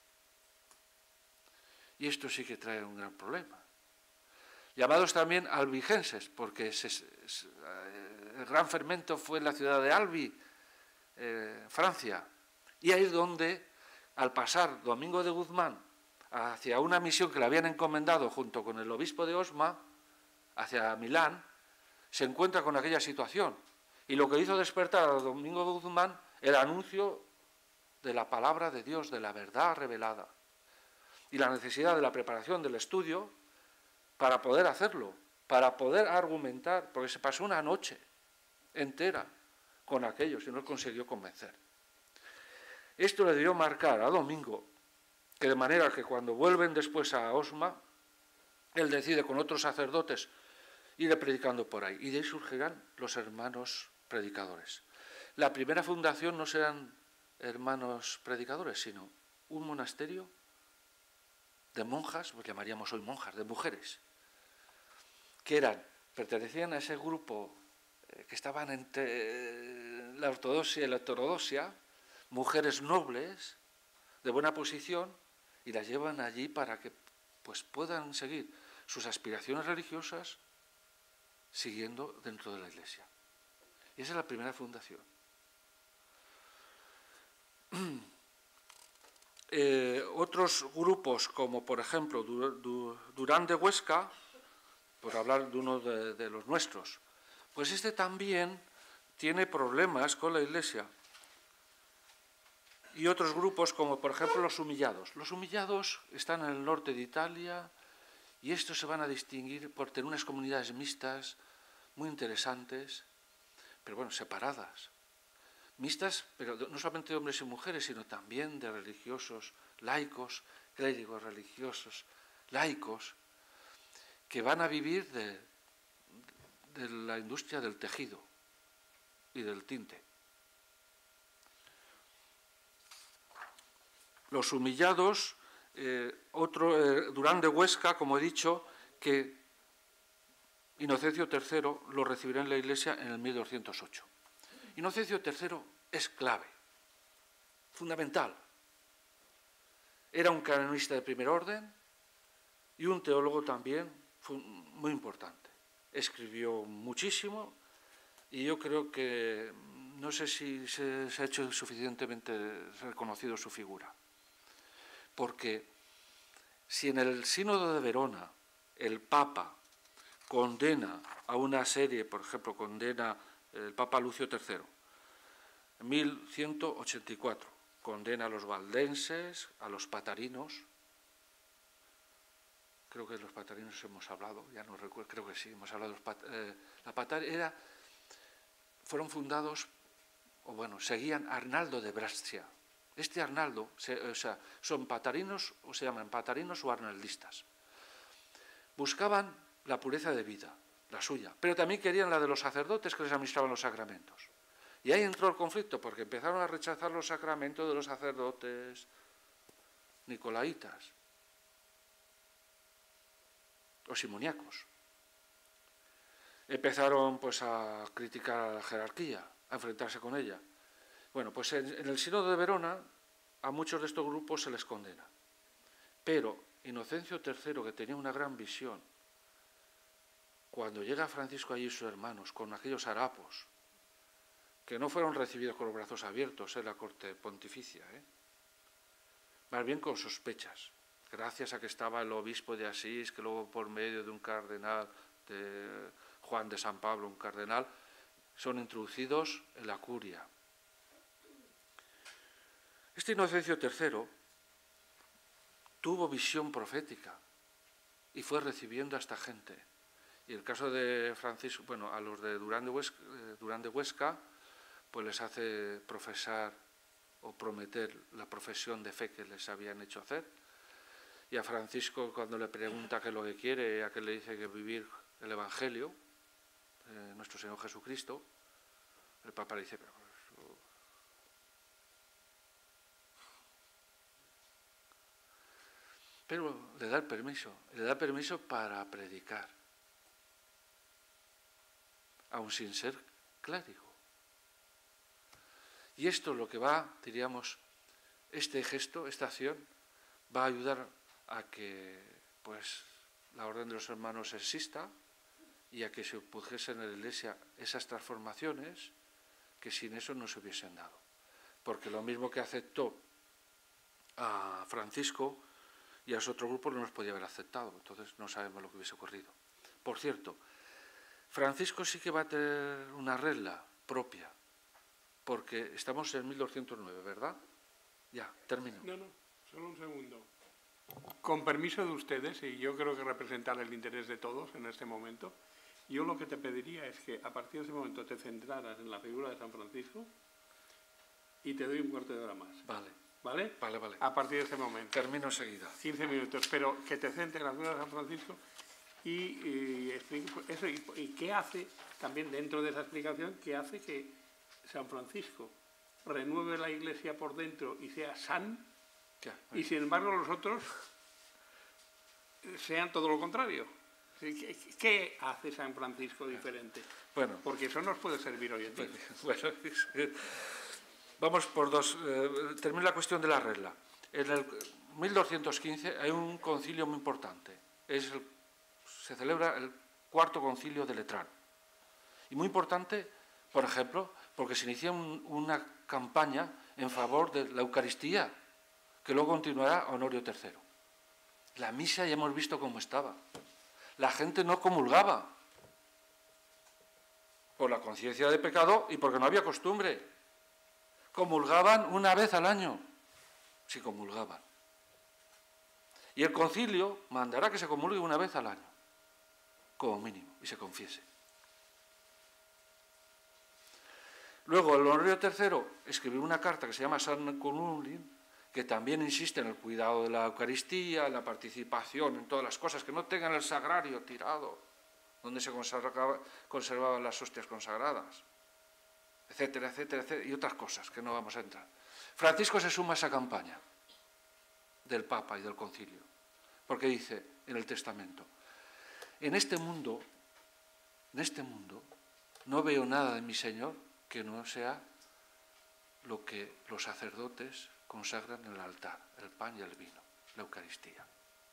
Y esto sí que trae un gran problema. Llamados también albigenses, porque el gran fermento fue en la ciudad de Albi, Francia. Y ahí es donde, al pasar Domingo de Guzmán hacia una misión que le habían encomendado junto con el obispo de Osma, hacia Milán, se encuentra con aquella situación. Y lo que hizo despertar a Domingo de Guzmán, el anuncio de la palabra de Dios, de la verdad revelada. Y la necesidad de la preparación del estudio para poder hacerlo, para poder argumentar, porque se pasó una noche entera con aquellos y no consiguió convencer. Esto le debió marcar a Domingo, que de manera que cuando vuelven después a Osma, él decide con otros sacerdotes ir predicando por ahí. Y de ahí surgirán los hermanos predicadores. La primera fundación no serán hermanos predicadores, sino un monasterio de monjas, pues llamaríamos hoy monjas, de mujeres, que pertenecían a ese grupo que estaban entre la ortodoxia y la heterodoxia, mujeres nobles, de buena posición, y las llevan allí para que pues, puedan seguir sus aspiraciones religiosas siguiendo dentro de la Iglesia. Y esa es la primera fundación. Otros grupos, como por ejemplo Durán de Huesca, por hablar de uno de los nuestros, pues este también tiene problemas con la Iglesia. Y otros grupos, como por ejemplo los humillados. Los humillados están en el norte de Italia y estos se van a distinguir por tener unas comunidades mixtas muy interesantes, pero bueno, separadas. Mixtas, pero no solamente de hombres y mujeres, sino también de religiosos, laicos, clérigos religiosos, laicos, que van a vivir de la industria del tejido y del tinte. Los humillados Durán de Huesca, como he dicho, que Inocencio III lo recibirá en la Iglesia en el 1208. Inocencio III es clave, fundamental. Era un canonista de primer orden y un teólogo también muy importante. Escribió muchísimo y yo creo que no sé si se ha hecho suficientemente reconocido su figura. Porque si en el Sínodo de Verona el Papa condena a una serie, por ejemplo, condena el Papa Lucio III, en 1184, condena a los valdenses, a los patarinos. Creo que de los patarinos hemos hablado, ya no recuerdo, creo que sí, hemos hablado de los fueron fundados, o bueno, seguían a Arnaldo de Brescia. Este Arnaldo, son patarinos, o se llaman patarinos o arnaldistas. Buscaban la pureza de vida, la suya, pero también querían la de los sacerdotes que les administraban los sacramentos. Y ahí entró el conflicto, porque empezaron a rechazar los sacramentos de los sacerdotes nicolaitas o simoniacos. Empezaron pues a criticar a la jerarquía, a enfrentarse con ella. Bueno, pues en el Sínodo de Verona a muchos de estos grupos se les condena. Pero Inocencio III, que tenía una gran visión, cuando llega Francisco allí y sus hermanos con aquellos harapos, que no fueron recibidos con los brazos abiertos en la corte pontificia, más bien con sospechas, gracias a que estaba el obispo de Asís, que luego por medio de un cardenal, de Juan de San Pablo, un cardenal, son introducidos en la curia. Este Inocencio III tuvo visión profética y fue recibiendo a esta gente. Y el caso de Francisco, bueno, a los de Durán de Huesca, pues les hace profesar o prometer la profesión de fe que les habían hecho hacer. Y a Francisco, cuando le pregunta qué es lo que quiere, a que le dice que vivir el Evangelio, nuestro Señor Jesucristo, el Papa le dice, pero le da el permiso para predicar, aun sin ser clérigo. Y esto lo que va, diríamos, este gesto, esta acción, va a ayudar a que pues, la Orden de los Hermanos exista y a que se produjesen en la Iglesia esas transformaciones que sin eso no se hubiesen dado. Porque lo mismo que aceptó a Francisco y a su otro grupo no nos podía haber aceptado, entonces no sabemos lo que hubiese ocurrido. Por cierto, Francisco sí que va a tener una regla propia, porque estamos en 1209, ¿verdad? Ya, termino. No, solo un segundo. Con permiso de ustedes, y yo creo que representar el interés de todos en este momento, yo lo que te pediría es que a partir de ese momento te centraras en la figura de San Francisco y te doy un cuarto de hora más. Vale. ¿Vale? Vale. A partir de ese momento. Termino enseguida. 15 minutos, pero que te centres en la figura de San Francisco y explique eso. Y qué hace, también dentro de esa explicación, qué hace que San Francisco renueve la Iglesia por dentro y sea san, y sin embargo los otros sean todo lo contrario. ¿Qué hace San Francisco diferente? Bueno, porque eso nos puede servir hoy en día. Bueno, vamos por dos. Termino la cuestión de la regla. En el 1215 hay un concilio muy importante. Se celebra el cuarto concilio de Letrán. Y muy importante, por ejemplo, porque se inicia una campaña en favor de la Eucaristía, que luego continuará Honorio III. La misa ya hemos visto cómo estaba. La gente no comulgaba por la conciencia de pecado y porque no había costumbre. Comulgaban una vez al año, si comulgaban. Y el concilio mandará que se comulgue una vez al año, como mínimo, y se confiese. Luego, el Honorio III escribió una carta que se llama San Conulin, que también insiste en el cuidado de la Eucaristía, en la participación, en todas las cosas, que no tengan el sagrario tirado, donde se conservaban las hostias consagradas, etcétera, etcétera, etcétera, y otras cosas que no vamos a entrar. Francisco se suma a esa campaña. del Papa y del Concilio, porque dice en el testamento: en este mundo no veo nada de mi Señor que no sea lo que los sacerdotes consagran en el altar, el pan y el vino, la Eucaristía.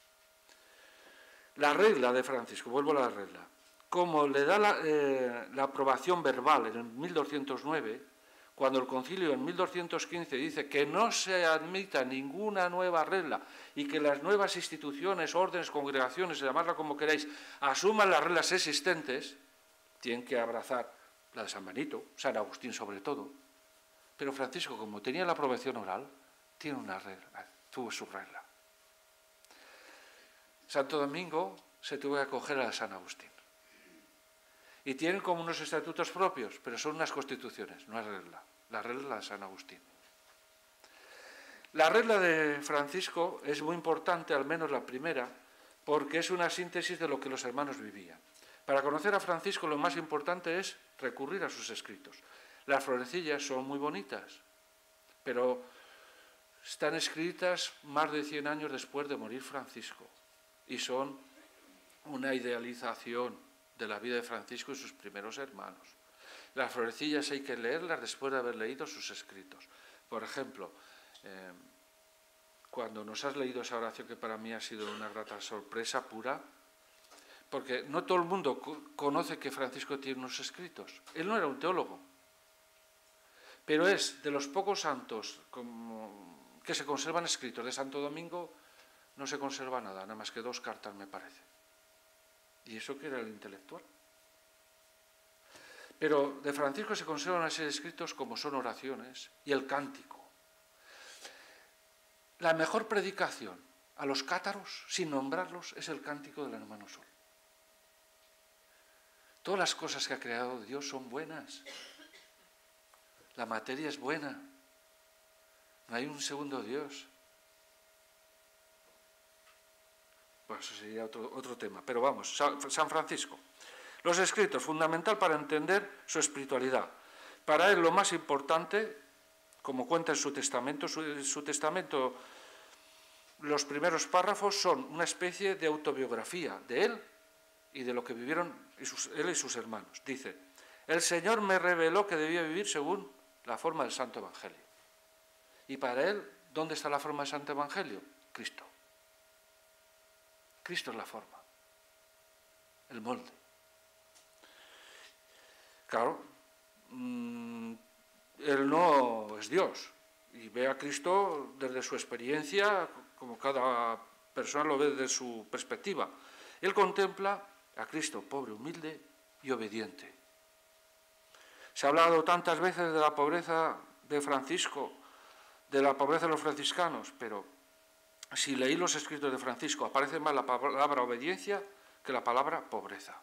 La regla de Francisco, vuelvo a la regla, como le da la aprobación verbal en 1209, cuando el concilio en 1215 dice que no se admita ninguna nueva regla y que las nuevas instituciones, órdenes, congregaciones, llamadla como queráis, asuman las reglas existentes, tienen que abrazar la de San Benito, San Agustín sobre todo. Pero Francisco, como tenía la aprobación oral, tiene una regla, tuvo su regla. Santo Domingo se tuvo que acoger a la de San Agustín. Y tienen como unos estatutos propios, pero son unas constituciones, no es regla. La regla es la de San Agustín. La regla de Francisco es muy importante, al menos la primera, porque es una síntesis de lo que los hermanos vivían. Para conocer a Francisco lo más importante es recurrir a sus escritos. Las florecillas son muy bonitas, pero están escritas más de 100 años después de morir Francisco y son una idealización de la vida de Francisco y sus primeros hermanos. Las florecillas hay que leerlas después de haber leído sus escritos. Por ejemplo, cuando nos has leído esa oración, que para mí ha sido una grata sorpresa pura, porque no todo el mundo conoce que Francisco tiene unos escritos. Él no era un teólogo, pero es de los pocos santos que se conservan escritos. De Santo Domingo no se conserva nada más que 2 cartas, me parece. Y eso que era el intelectual. Pero de Francisco se conservan así escritos como son oraciones y el cántico. La mejor predicación a los cátaros, sin nombrarlos, es el cántico del hermano Sol. Todas las cosas que ha creado Dios son buenas. La materia es buena. No hay un segundo Dios. Bueno, eso sería otro tema. Pero vamos, San Francisco. Los escritos, fundamental para entender su espiritualidad. Para él lo más importante, como cuenta en su testamento, los primeros párrafos son una especie de autobiografía de él y de lo que vivieron él y sus hermanos. Dice: el Señor me reveló que debía vivir según la forma del Santo Evangelio. Y para él, ¿dónde está la forma del Santo Evangelio? Cristo. Cristo es la forma, el molde. Claro, él no es Dios y ve a Cristo desde su experiencia, como cada persona lo ve desde su perspectiva. Él contempla a Cristo pobre, humilde y obediente. Se ha hablado tantas veces de la pobreza de Francisco, de la pobreza de los franciscanos, pero si leí los escritos de Francisco, aparece más la palabra obediencia que la palabra pobreza.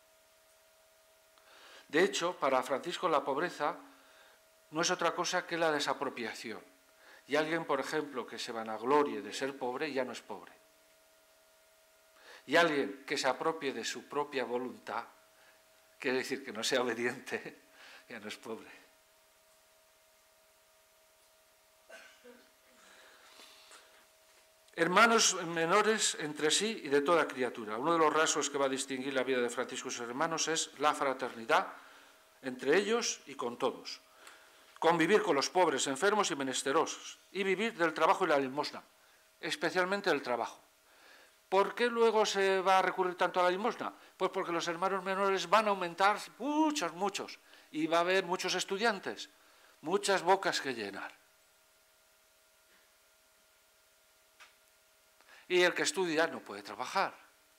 De hecho, para Francisco la pobreza no es otra cosa que la desapropiación. Y alguien, por ejemplo, que se vanaglorie de ser pobre, ya no es pobre. Y alguien que se apropie de su propia voluntad, quiere decir que no sea obediente, ya no es pobre. Hermanos menores entre sí y de toda criatura. Uno de los rasgos que va a distinguir la vida de Francisco y sus hermanos es la fraternidad entre ellos y con todos. Convivir con los pobres, enfermos y menesterosos. Y vivir del trabajo y la limosna, especialmente del trabajo. ¿Por qué luego se va a recurrir tanto a la limosna? Pues porque los hermanos menores van a aumentar muchos. Y va a haber muchos estudiantes, muchas bocas que llenar. Y el que estudia no puede trabajar.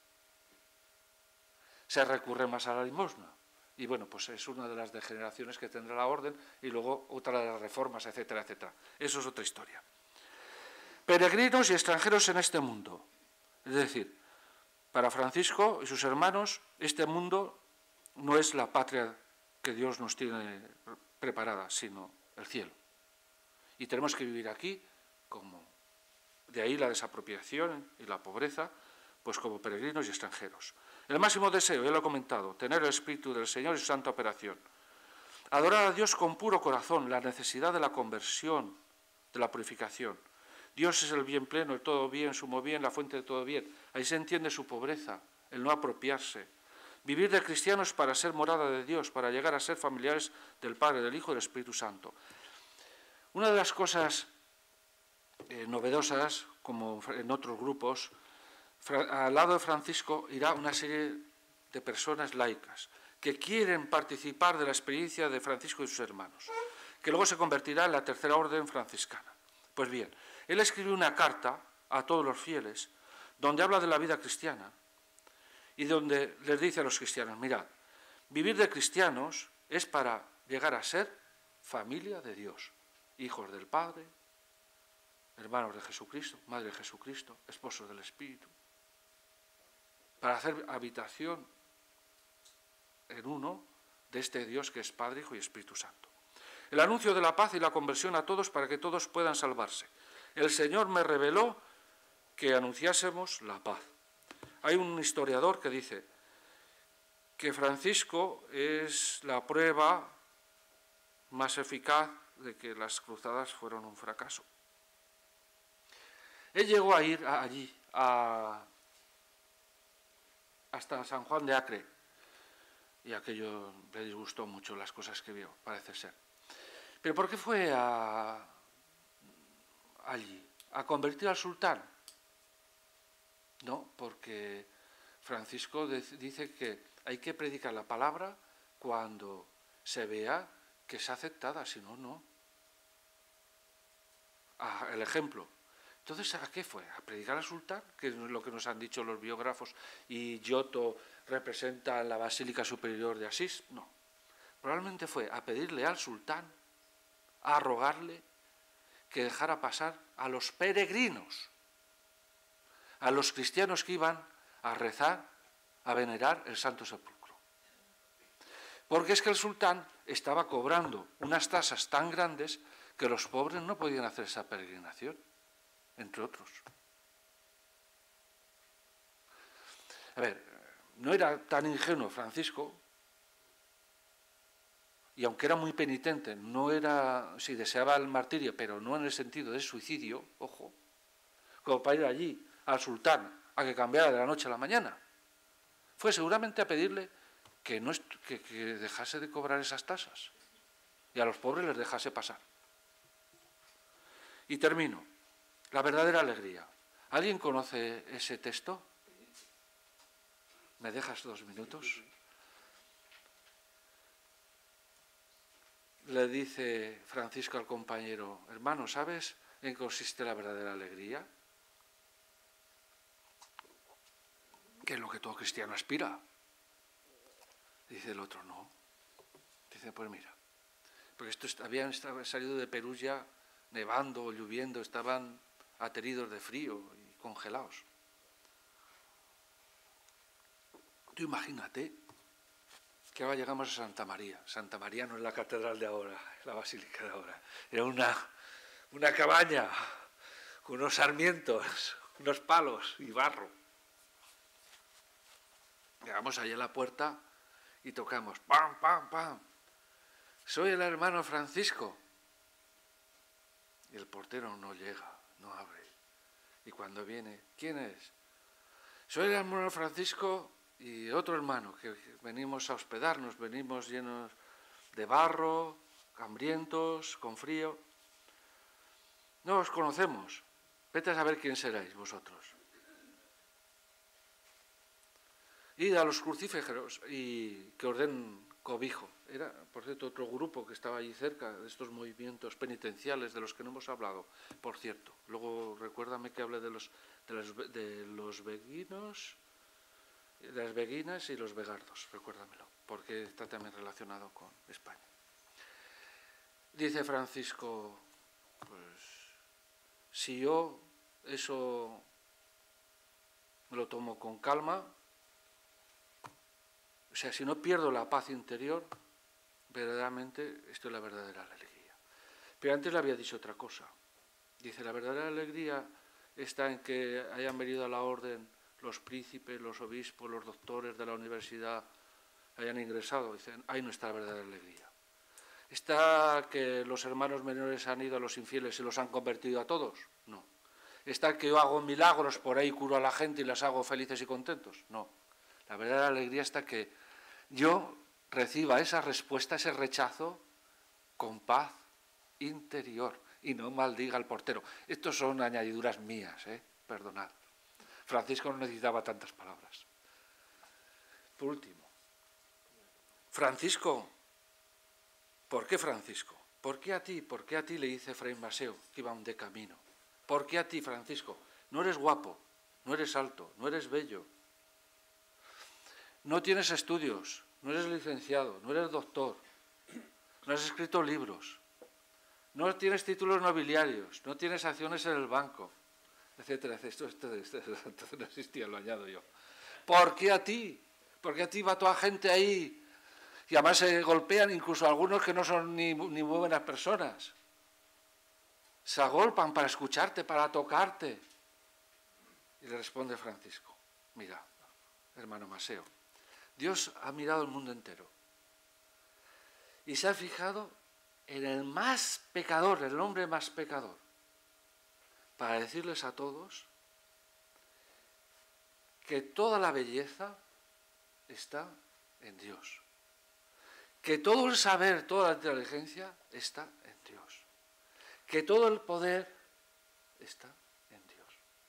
Se recurre más a la limosna. Y bueno, pues es una de las degeneraciones que tendrá la orden y luego otra de las reformas, etcétera, etcétera. Eso es otra historia. Peregrinos y extranjeros en este mundo. Es decir, para Francisco y sus hermanos, este mundo no es la patria que Dios nos tiene preparada, sino el cielo. Y tenemos que vivir aquí como... De ahí la desapropiación y la pobreza, pues como peregrinos y extranjeros. El máximo deseo, ya lo he comentado, tener el Espíritu del Señor y su santa operación. Adorar a Dios con puro corazón, la necesidad de la conversión, de la purificación. Dios es el bien pleno, el todo bien, sumo bien, la fuente de todo bien. Ahí se entiende su pobreza, el no apropiarse. Vivir de cristianos para ser morada de Dios, para llegar a ser familiares del Padre, del Hijo y del Espíritu Santo. Una de las cosas novedosas, como en otros grupos, al lado de Francisco irá una serie de personas laicas que quieren participar de la experiencia de Francisco y sus hermanos, que luego se convertirá en la tercera orden franciscana. Pues bien, él escribió una carta a todos los fieles donde habla de la vida cristiana y donde les dice a los cristianos, mirad, vivir de cristianos es para llegar a ser familia de Dios, hijos del Padre, hermanos de Jesucristo, madre de Jesucristo, esposos del Espíritu, para hacer habitación en uno de este Dios que es Padre, Hijo y Espíritu Santo. El anuncio de la paz y la conversión a todos para que todos puedan salvarse. El Señor me reveló que anunciásemos la paz. Hay un historiador que dice que Francisco es la prueba más eficaz de que las cruzadas fueron un fracaso. Él llegó a ir allí, hasta San Juan de Acre, y aquello le disgustó mucho las cosas que vio, parece ser. ¿Pero por qué fue allí? ¿A convertir al sultán? No, porque Francisco dice que hay que predicar la palabra cuando se vea que es aceptada, si no, no. El ejemplo. Entonces, ¿a qué fue? ¿A predicar al sultán? Que es lo que nos han dicho los biógrafos, y Giotto representa la Basílica Superior de Asís. No. Probablemente fue a pedirle al sultán, a rogarle que dejara pasar a los peregrinos, a los cristianos que iban a rezar, a venerar el Santo Sepulcro. Porque es que el sultán estaba cobrando unas tasas tan grandes que los pobres no podían hacer esa peregrinación, entre otros. A ver, no era tan ingenuo Francisco, y aunque era muy penitente, no era, si deseaba el martirio, pero no en el sentido de suicidio, ojo, como para ir allí al sultán a que cambiara de la noche a la mañana. Fue seguramente a pedirle que dejase de cobrar esas tasas y a los pobres les dejase pasar. Y termino. La verdadera alegría. ¿Alguien conoce ese texto? ¿Me dejas 2 minutos? Le dice Francisco al compañero, hermano, ¿sabes en qué consiste la verdadera alegría? Que es lo que todo cristiano aspira. Dice el otro, no. Dice, pues mira, porque habían salido de Perugia nevando, lloviendo, estaban ateridos de frío y congelados. Tú imagínate que ahora llegamos a Santa María. Santa María no es la catedral de ahora, es la basílica de ahora. Era una cabaña con unos sarmientos, unos palos y barro. Llegamos allí a la puerta y tocamos, ¡pam, pam, pam! Soy el hermano Francisco. Y el portero no llega, no abre. Y cuando viene, ¿quién es? Soy el hermano Francisco y otro hermano, que venimos a hospedarnos, venimos llenos de barro, hambrientos, con frío. No os conocemos. Vete a saber quién seráis vosotros. Id a los crucíferos y que os den cobijo. Era, por cierto, otro grupo que estaba allí cerca de estos movimientos penitenciales de los que no hemos hablado. Por cierto, luego recuérdame que hable de los beguinos, de las beguinas y los vegardos, recuérdamelo, porque está también relacionado con España. Dice Francisco, pues, si yo eso me lo tomo con calma, o sea, si no pierdo la paz interior, verdaderamente esto es la verdadera alegría. Pero antes le había dicho otra cosa. Dice, la verdadera alegría está en que hayan venido a la orden los príncipes, los obispos, los doctores de la universidad, hayan ingresado. Dicen, ahí no está la verdadera alegría. Está que los hermanos menores han ido a los infieles y los han convertido a todos. No. ¿Está que yo hago milagros por ahí, curo a la gente y las hago felices y contentos? No. La verdadera alegría está que yo reciba esa respuesta, ese rechazo, con paz interior y no maldiga al portero. Estos son añadiduras mías, perdonad. Francisco no necesitaba tantas palabras. Por último, Francisco, ¿por qué Francisco? ¿Por qué a ti? ¿Por qué a ti? Le dice Fray Maseo, que iba de camino. ¿Por qué a ti, Francisco? No eres guapo, no eres alto, no eres bello. No tienes estudios, no eres licenciado, no eres doctor, no has escrito libros, no tienes títulos nobiliarios, no tienes acciones en el banco, etcétera, etcétera. Esto no existía, lo añado yo. ¿Por qué a ti? ¿Por qué a ti va toda gente ahí? Y además se golpean incluso algunos que no son ni muy buenas personas. Se agolpan para escucharte, para tocarte. Y le responde Francisco, mira, hermano Maseo, Dios ha mirado el mundo entero y se ha fijado en el más pecador, el hombre más pecador, para decirles a todos que toda la belleza está en Dios, que todo el saber, toda la inteligencia está en Dios, que todo el poder está en Dios.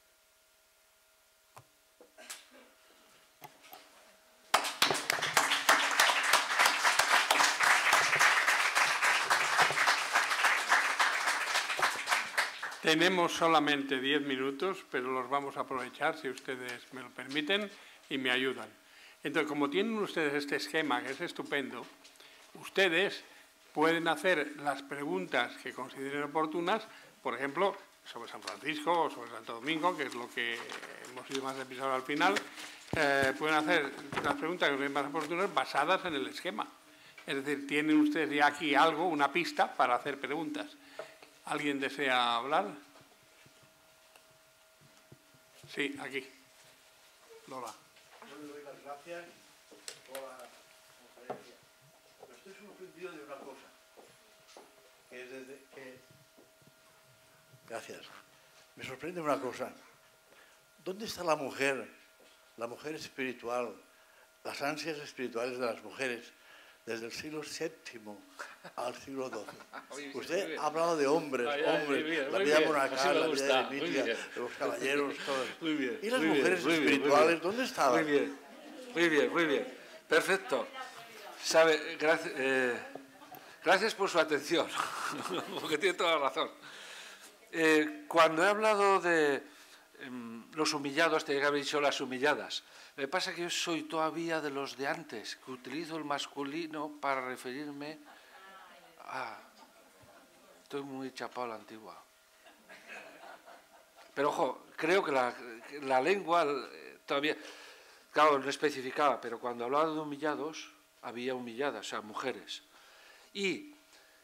Tenemos solamente 10 minutos, pero los vamos a aprovechar, si ustedes me lo permiten, y me ayudan. Entonces, como tienen ustedes este esquema, que es estupendo, ustedes pueden hacer las preguntas que consideren oportunas, por ejemplo, sobre San Francisco o sobre Santo Domingo, que es lo que hemos ido más episodio al final. Pueden hacer las preguntas que consideren más oportunas basadas en el esquema. Es decir, tienen ustedes ya aquí algo, una pista para hacer preguntas. ¿Alguien desea hablar? Sí, aquí. Lola. Yo le doy las gracias por la conferencia. Pero estoy sorprendido de una cosa. Que es desde que... Gracias. Me sorprende una cosa. ¿Dónde está la mujer espiritual, las ansias espirituales de las mujeres, desde el siglo VII al siglo XII? Usted ha hablado de hombres, la vida monacal, la vida eremítica, de los caballeros, todo eso. Muy bien. ¿Y las mujeres espirituales, dónde estaban? Muy bien. Perfecto. Sabe, gracias por su atención, porque tiene toda la razón. Cuando he hablado de los humillados, tenía que haber dicho las humilladas. Me pasa que yo soy todavía de los de antes, que utilizo el masculino para referirme a... Estoy muy chapado a la antigua. Pero ojo, creo que la lengua todavía... Claro, no especificaba, pero cuando hablaba de humillados, había humilladas, o sea, mujeres. Y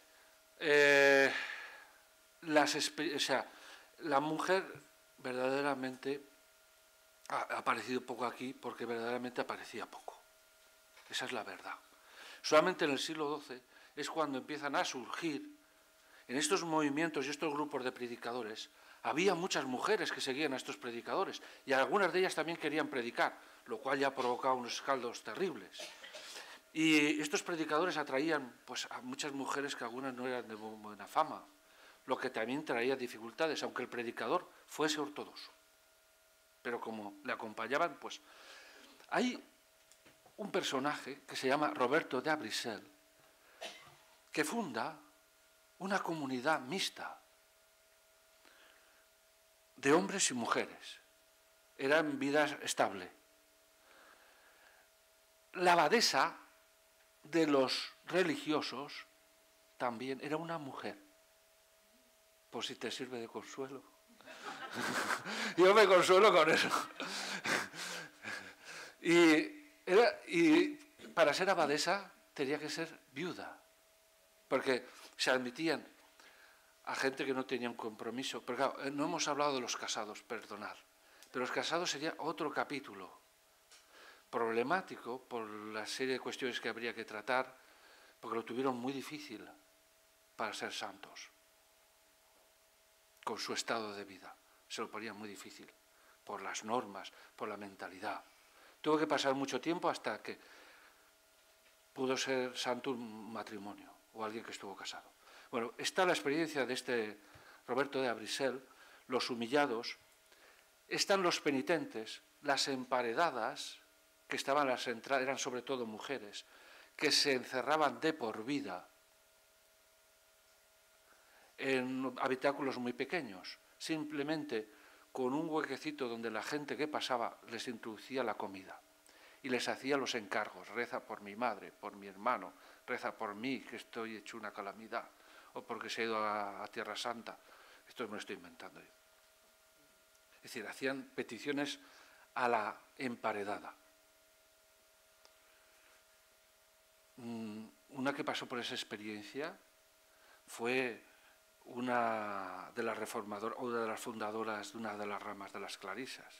la mujer verdaderamente ha aparecido poco aquí porque verdaderamente aparecía poco. Esa es la verdad. Solamente en el siglo XII es cuando empiezan a surgir, en estos movimientos y estos grupos de predicadores, había muchas mujeres que seguían a estos predicadores y algunas de ellas también querían predicar, lo cual ya provocaba unos escaldos terribles. Y estos predicadores atraían pues, a muchas mujeres que algunas no eran de buena fama, lo que también traía dificultades, aunque el predicador fuese ortodoxo. Pero como le acompañaban, pues... Hay un personaje que se llama Roberto de Abrissel, que funda una comunidad mixta de hombres y mujeres. Era en vida estable. La abadesa de los religiosos también era una mujer, por si te sirve de consuelo. Yo me consuelo con eso. Y para ser abadesa tenía que ser viuda, porque se admitían a gente que no tenía un compromiso. Pero claro, no hemos hablado de los casados, perdonad, pero los casados sería otro capítulo problemático por la serie de cuestiones que habría que tratar, porque lo tuvieron muy difícil para ser santos con su estado de vida. se lo ponía muy difícil, por las normas, por la mentalidad. Tuvo que pasar mucho tiempo hasta que pudo ser santo un matrimonio o alguien que estuvo casado. Bueno, está la experiencia de este Roberto de Abrissel, los humillados, están los penitentes, las emparedadas, que estaban a las entradas, eran sobre todo mujeres, que se encerraban de por vida en habitáculos muy pequeños, simplemente con un huequecito donde la gente que pasaba les introducía la comida y les hacía los encargos: reza por mi madre, por mi hermano, reza por mí, que estoy hecho una calamidad, o porque se ha ido a Tierra Santa. Esto me lo estoy inventando yo. Es decir, hacían peticiones a la emparedada. Una que pasó por esa experiencia fue una de las reformadoras, o de las fundadoras de una de las ramas de las clarisas,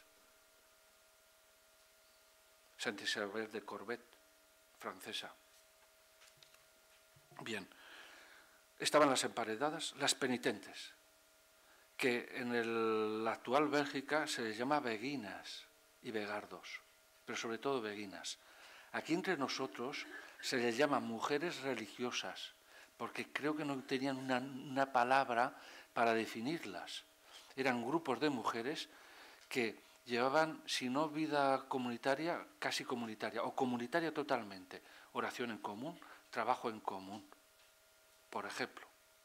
Santa Isabel de Corbet, francesa. Bien, estaban las emparedadas, las penitentes, que en la actual Bélgica se les llama beguinas y begardos, pero sobre todo beguinas. Aquí entre nosotros se les llama mujeres religiosas, porque creo que no tenían una palabra para definirlas. Eran grupos de mujeres que llevaban, si no vida comunitaria, casi comunitaria, o comunitaria totalmente, oración en común, trabajo en común. Por ejemplo,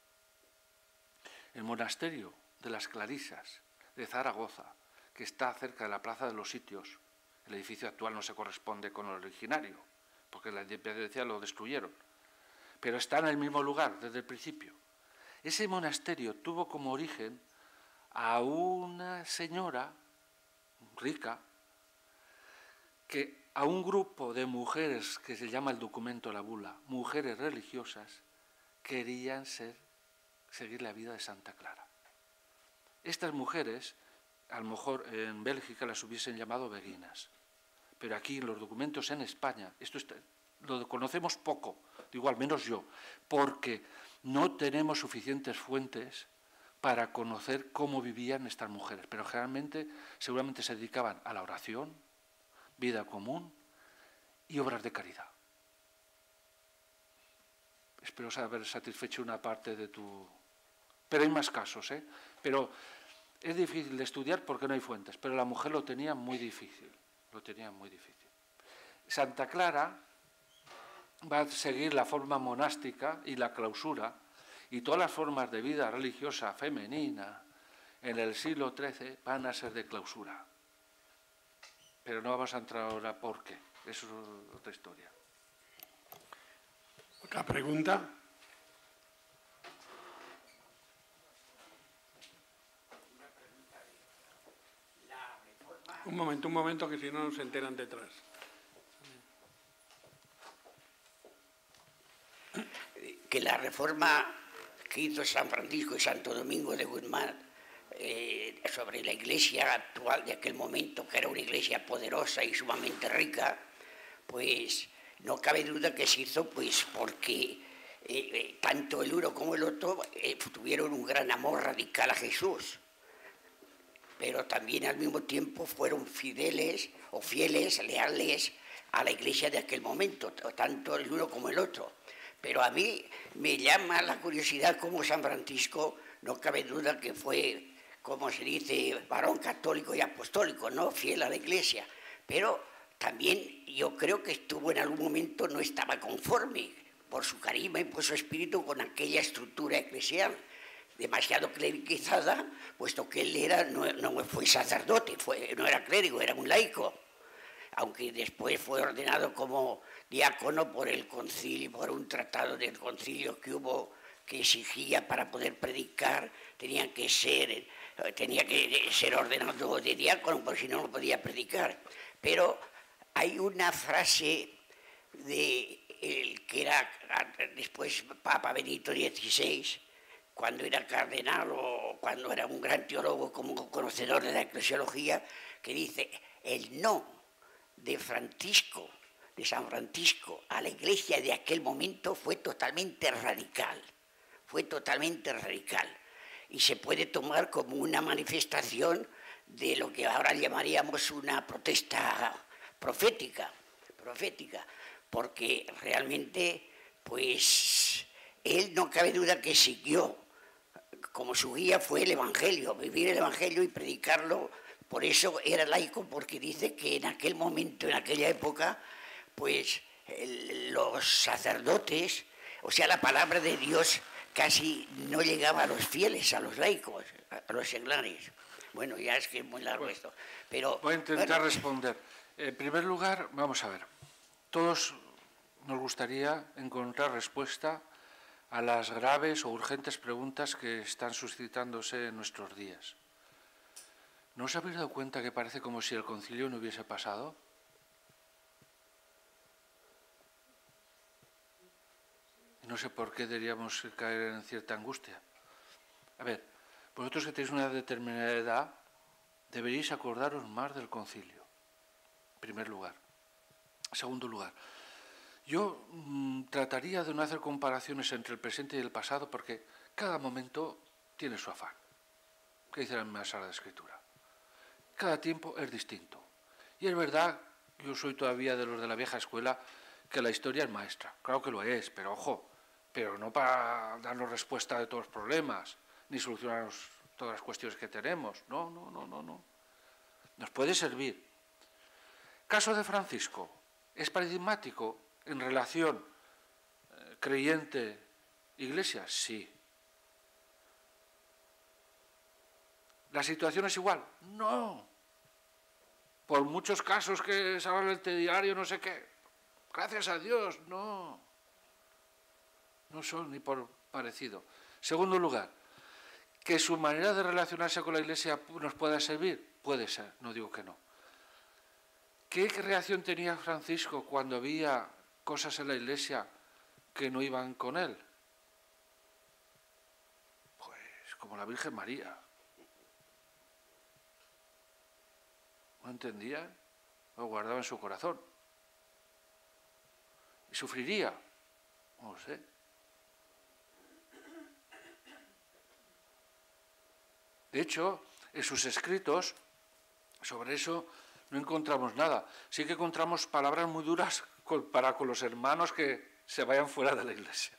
el monasterio de las Clarisas de Zaragoza, que está cerca de la Plaza de los Sitios, el edificio actual no se corresponde con el originario, porque la independencia lo destruyeron, pero está en el mismo lugar desde el principio. Ese monasterio tuvo como origen a una señora rica, que a un grupo de mujeres, que se llama el documento La Bula, mujeres religiosas, querían seguir la vida de Santa Clara. Estas mujeres, a lo mejor en Bélgica las hubiesen llamado beguinas, pero aquí en los documentos en España, lo conocemos poco, digo al menos yo, porque no tenemos suficientes fuentes para conocer cómo vivían estas mujeres, pero generalmente seguramente se dedicaban a la oración, vida común y obras de caridad. Espero haber satisfecho una parte de tu... Pero hay más casos, ¿eh? Pero es difícil de estudiar porque no hay fuentes, pero la mujer lo tenía muy difícil, Santa Clara va a seguir la forma monástica y la clausura, y todas las formas de vida religiosa femenina en el siglo XIII van a ser de clausura. Pero no vamos a entrar ahora por qué, eso es otra historia. ¿Otra pregunta? Un momento, que si no se enteran detrás. Que la reforma que hizo San Francisco y Santo Domingo de Guzmán sobre la iglesia actual de aquel momento, que era una iglesia poderosa y sumamente rica, pues no cabe duda que se hizo pues porque tanto el uno como el otro tuvieron un gran amor radical a Jesús, pero también al mismo tiempo fueron fieles, leales a la iglesia de aquel momento, tanto el uno como el otro. Pero a mí me llama la curiosidad cómo San Francisco, no cabe duda que fue, como se dice, varón católico y apostólico, ¿no? Fiel a la iglesia. Pero también yo creo que estuvo en algún momento, no estaba conforme por su carisma y por su espíritu con aquella estructura eclesial, demasiado clericizada, puesto que él no fue sacerdote, no era clérigo, era un laico, aunque después fue ordenado como diácono por el concilio, por un tratado del concilio que hubo, que exigía para poder predicar, tenía que ser ordenado de diácono, porque si no, no podía predicar. Pero hay una frase de el que era después Papa Benito XVI, cuando era cardenal o cuando era un gran teólogo como conocedor de la eclesiología, que dice: el no de San Francisco a la iglesia de aquel momento fue totalmente radical, y se puede tomar como una manifestación de lo que ahora llamaríamos una protesta profética, porque realmente, pues, él no cabe duda que siguió, como su guía fue el Evangelio, vivir el Evangelio y predicarlo. Por eso era laico, porque dice que en aquel momento, en aquella época, pues los sacerdotes, o sea, la palabra de Dios casi no llegaba a los fieles, a los laicos, a los seglares. Bueno, ya es que es muy largo esto. Pero, voy a intentar responder. En primer lugar, vamos a ver. Todos nos gustaría encontrar respuesta a las graves o urgentes preguntas que están suscitándose en nuestros días. ¿No os habéis dado cuenta que parece como si el concilio no hubiese pasado? No sé por qué deberíamos caer en cierta angustia. A ver, vosotros que tenéis una determinada edad, deberíais acordaros más del concilio, en primer lugar. En segundo lugar, yo trataría de no hacer comparaciones entre el presente y el pasado, porque cada momento tiene su afán, que dice la misma Sagrada Escritura. Cada tiempo es distinto. Y es verdad, yo soy todavía de los de la vieja escuela, que la historia es maestra. Claro que lo es, pero ojo, pero no para darnos respuesta de todos los problemas, ni solucionarnos todas las cuestiones que tenemos. No. Nos puede servir. Caso de Francisco, ¿es paradigmático en relación creyente-iglesia? Sí. ¿La situación es igual? No. Por muchos casos que salgan en el telediario, no sé qué. Gracias a Dios, no. No son ni por parecido. Segundo lugar, que su manera de relacionarse con la Iglesia nos pueda servir. Puede ser, no digo que no. ¿Qué reacción tenía Francisco cuando había cosas en la Iglesia que no iban con él? Pues como la Virgen María. No entendía, lo guardaba en su corazón. ¿Y sufriría? No lo sé. De hecho, en sus escritos sobre eso no encontramos nada. Sí que encontramos palabras muy duras para con los hermanos que se vayan fuera de la Iglesia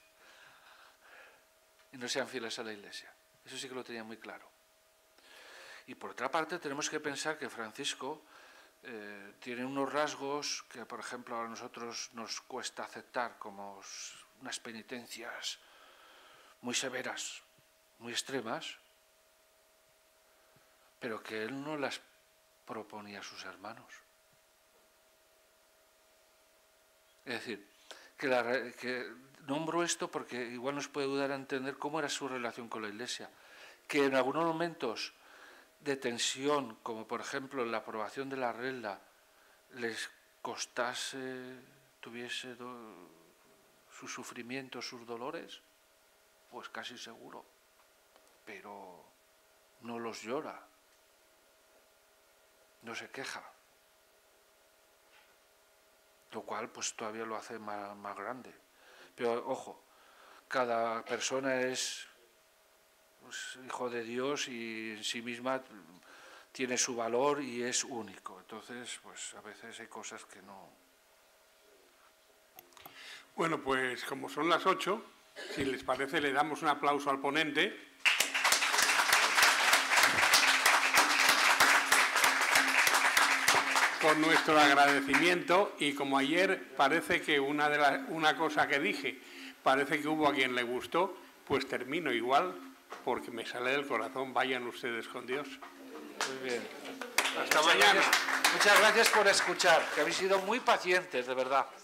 y no sean fieles a la Iglesia. Eso sí que lo tenía muy claro. Y por otra parte tenemos que pensar que Francisco tiene unos rasgos que, por ejemplo, a nosotros nos cuesta aceptar, como unas penitencias muy severas, muy extremas, pero que él no las proponía a sus hermanos. Es decir, que nombro esto porque igual nos puede ayudar a entender cómo era su relación con la Iglesia, que en algunos momentos de tensión, como por ejemplo en la aprobación de la regla, les costase, tuviese sus sufrimientos, sus dolores, pues casi seguro, pero no los llora, no se queja, lo cual pues todavía lo hace más grande. Pero ojo, cada persona es pues, hijo de Dios y en sí misma tiene su valor y es único. Entonces, pues a veces hay cosas que no... Bueno, pues como son las 8, si les parece le damos un aplauso al ponente. Con nuestro agradecimiento, y como ayer parece que una cosa que dije, parece que hubo a quien le gustó, pues termino igual, porque me sale del corazón. Vayan ustedes con Dios. Muy bien. Hasta mañana. Muchas gracias por escuchar, que habéis sido muy pacientes, de verdad.